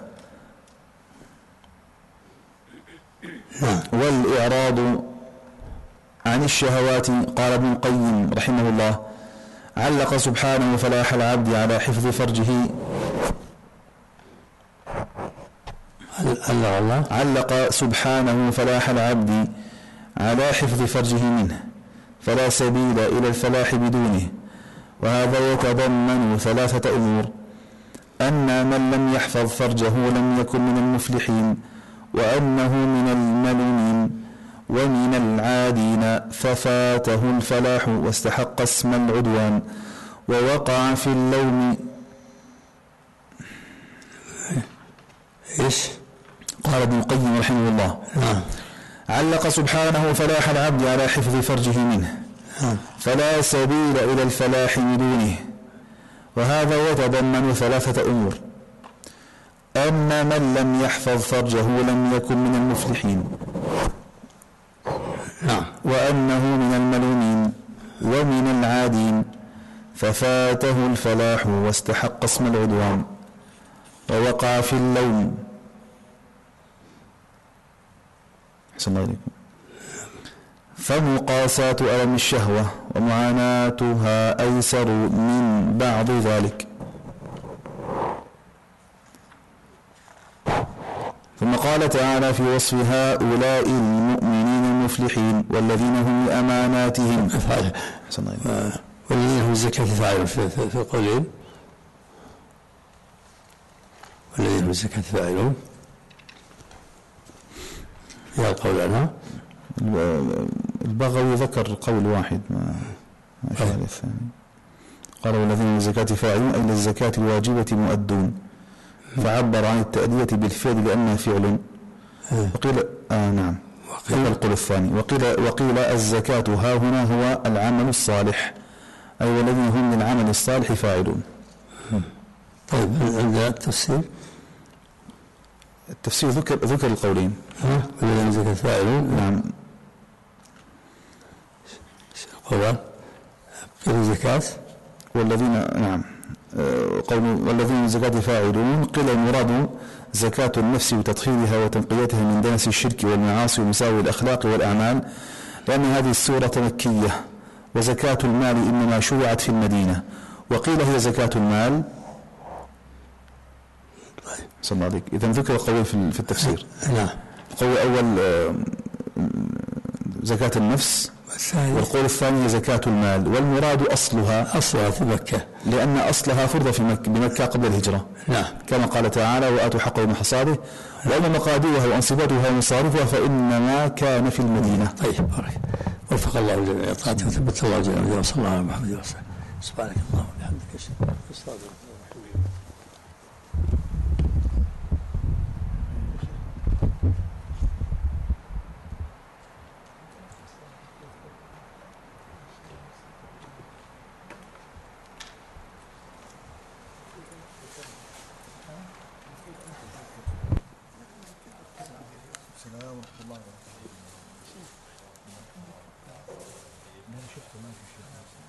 والإعراض عن الشهوات. قال ابن القيم رحمه الله علق سبحانه فلاح العبد على حفظ فرجه الله علق سبحانه فلاح العبد على حفظ فرجه منه فلا سبيل إلى الفلاح بدونه. وهذا يتضمن ثلاثة أمور: أن من لم يحفظ فرجه لم يكن من المفلحين، وأنه من الملومين ومن العادين ففاته الفلاح واستحق اسم العدوان ووقع في اللوم. إيش؟ قال ابن القيم رحمه الله نعم. علق سبحانه فلاح العبد على حفظ فرجه منه فلا سبيل إلى الفلاح بدونه. وهذا يتضمن ثلاثة أمور: أن من لم يحفظ فرجه لم يكن من المفلحين، نعم. وأنه من الملومين ومن العادين ففاته الفلاح واستحق اسم العدوان ووقع في اللوم. أحسن الله إليكم. فمقاساة ألم الشهوة ومعاناتها أيسر من بعض ذلك. وقال تعالى في وصف هؤلاء المؤمنين المفلحين والذين هم لأماناتهم والذين هم الزكاة فاعلون في القولين، والذين هم الزكاة فاعلون فيها القول عنها. البغوي ذكر قول واحد ما أشار الثاني، قال والذين هم الزكاة فاعلون أي للزكاة الواجبة مؤدون، فعبر عن التأدية بالفعل لأنها فعل. وقيل آه نعم وقيل القول الثاني وقيل وقيل الزكاة ها هنا هو العمل الصالح، أي والذين هم للعمل الصالح فاعلون. طيب عندنا التفسير، التفسير ذكر ذكر القولين والذين هم الزكاة فاعلون. نعم. القرآن قيل الزكاة والذين نعم قول والذين من الزكاة فاعلون، قيل المراد زكاة النفس وتطهيرها وتنقيتها من دنس الشرك والمعاصي ومساوي الأخلاق والأعمال، لأن هذه السورة مكية، وزكاة المال إنما شرعت في المدينة. وقيل هي زكاة المال. صلى الله عليك. إذن ذكر قول في التفسير. نعم. القول الأول زكاة النفس، والقول الثاني زكاة المال، والمراد أصلها أصلها في مكة، لأن أصلها فرض في مكة بمكة قبل الهجرة. نعم. كما قال تعالى وآتوا حقه من حصاده، وأما مقاديرها وأنصبتها ومصارفها فإنما كان في المدينة. طيب بارك وفق الله الجميع لطاعته وثبت الله الجميع وصلى الله على محمد وسلم. سبحانك اللهم وبحمدك أشهد أن لا إله إلا أنت. السلام ورحمة الله وبركاته. ما شفته ما في شيء.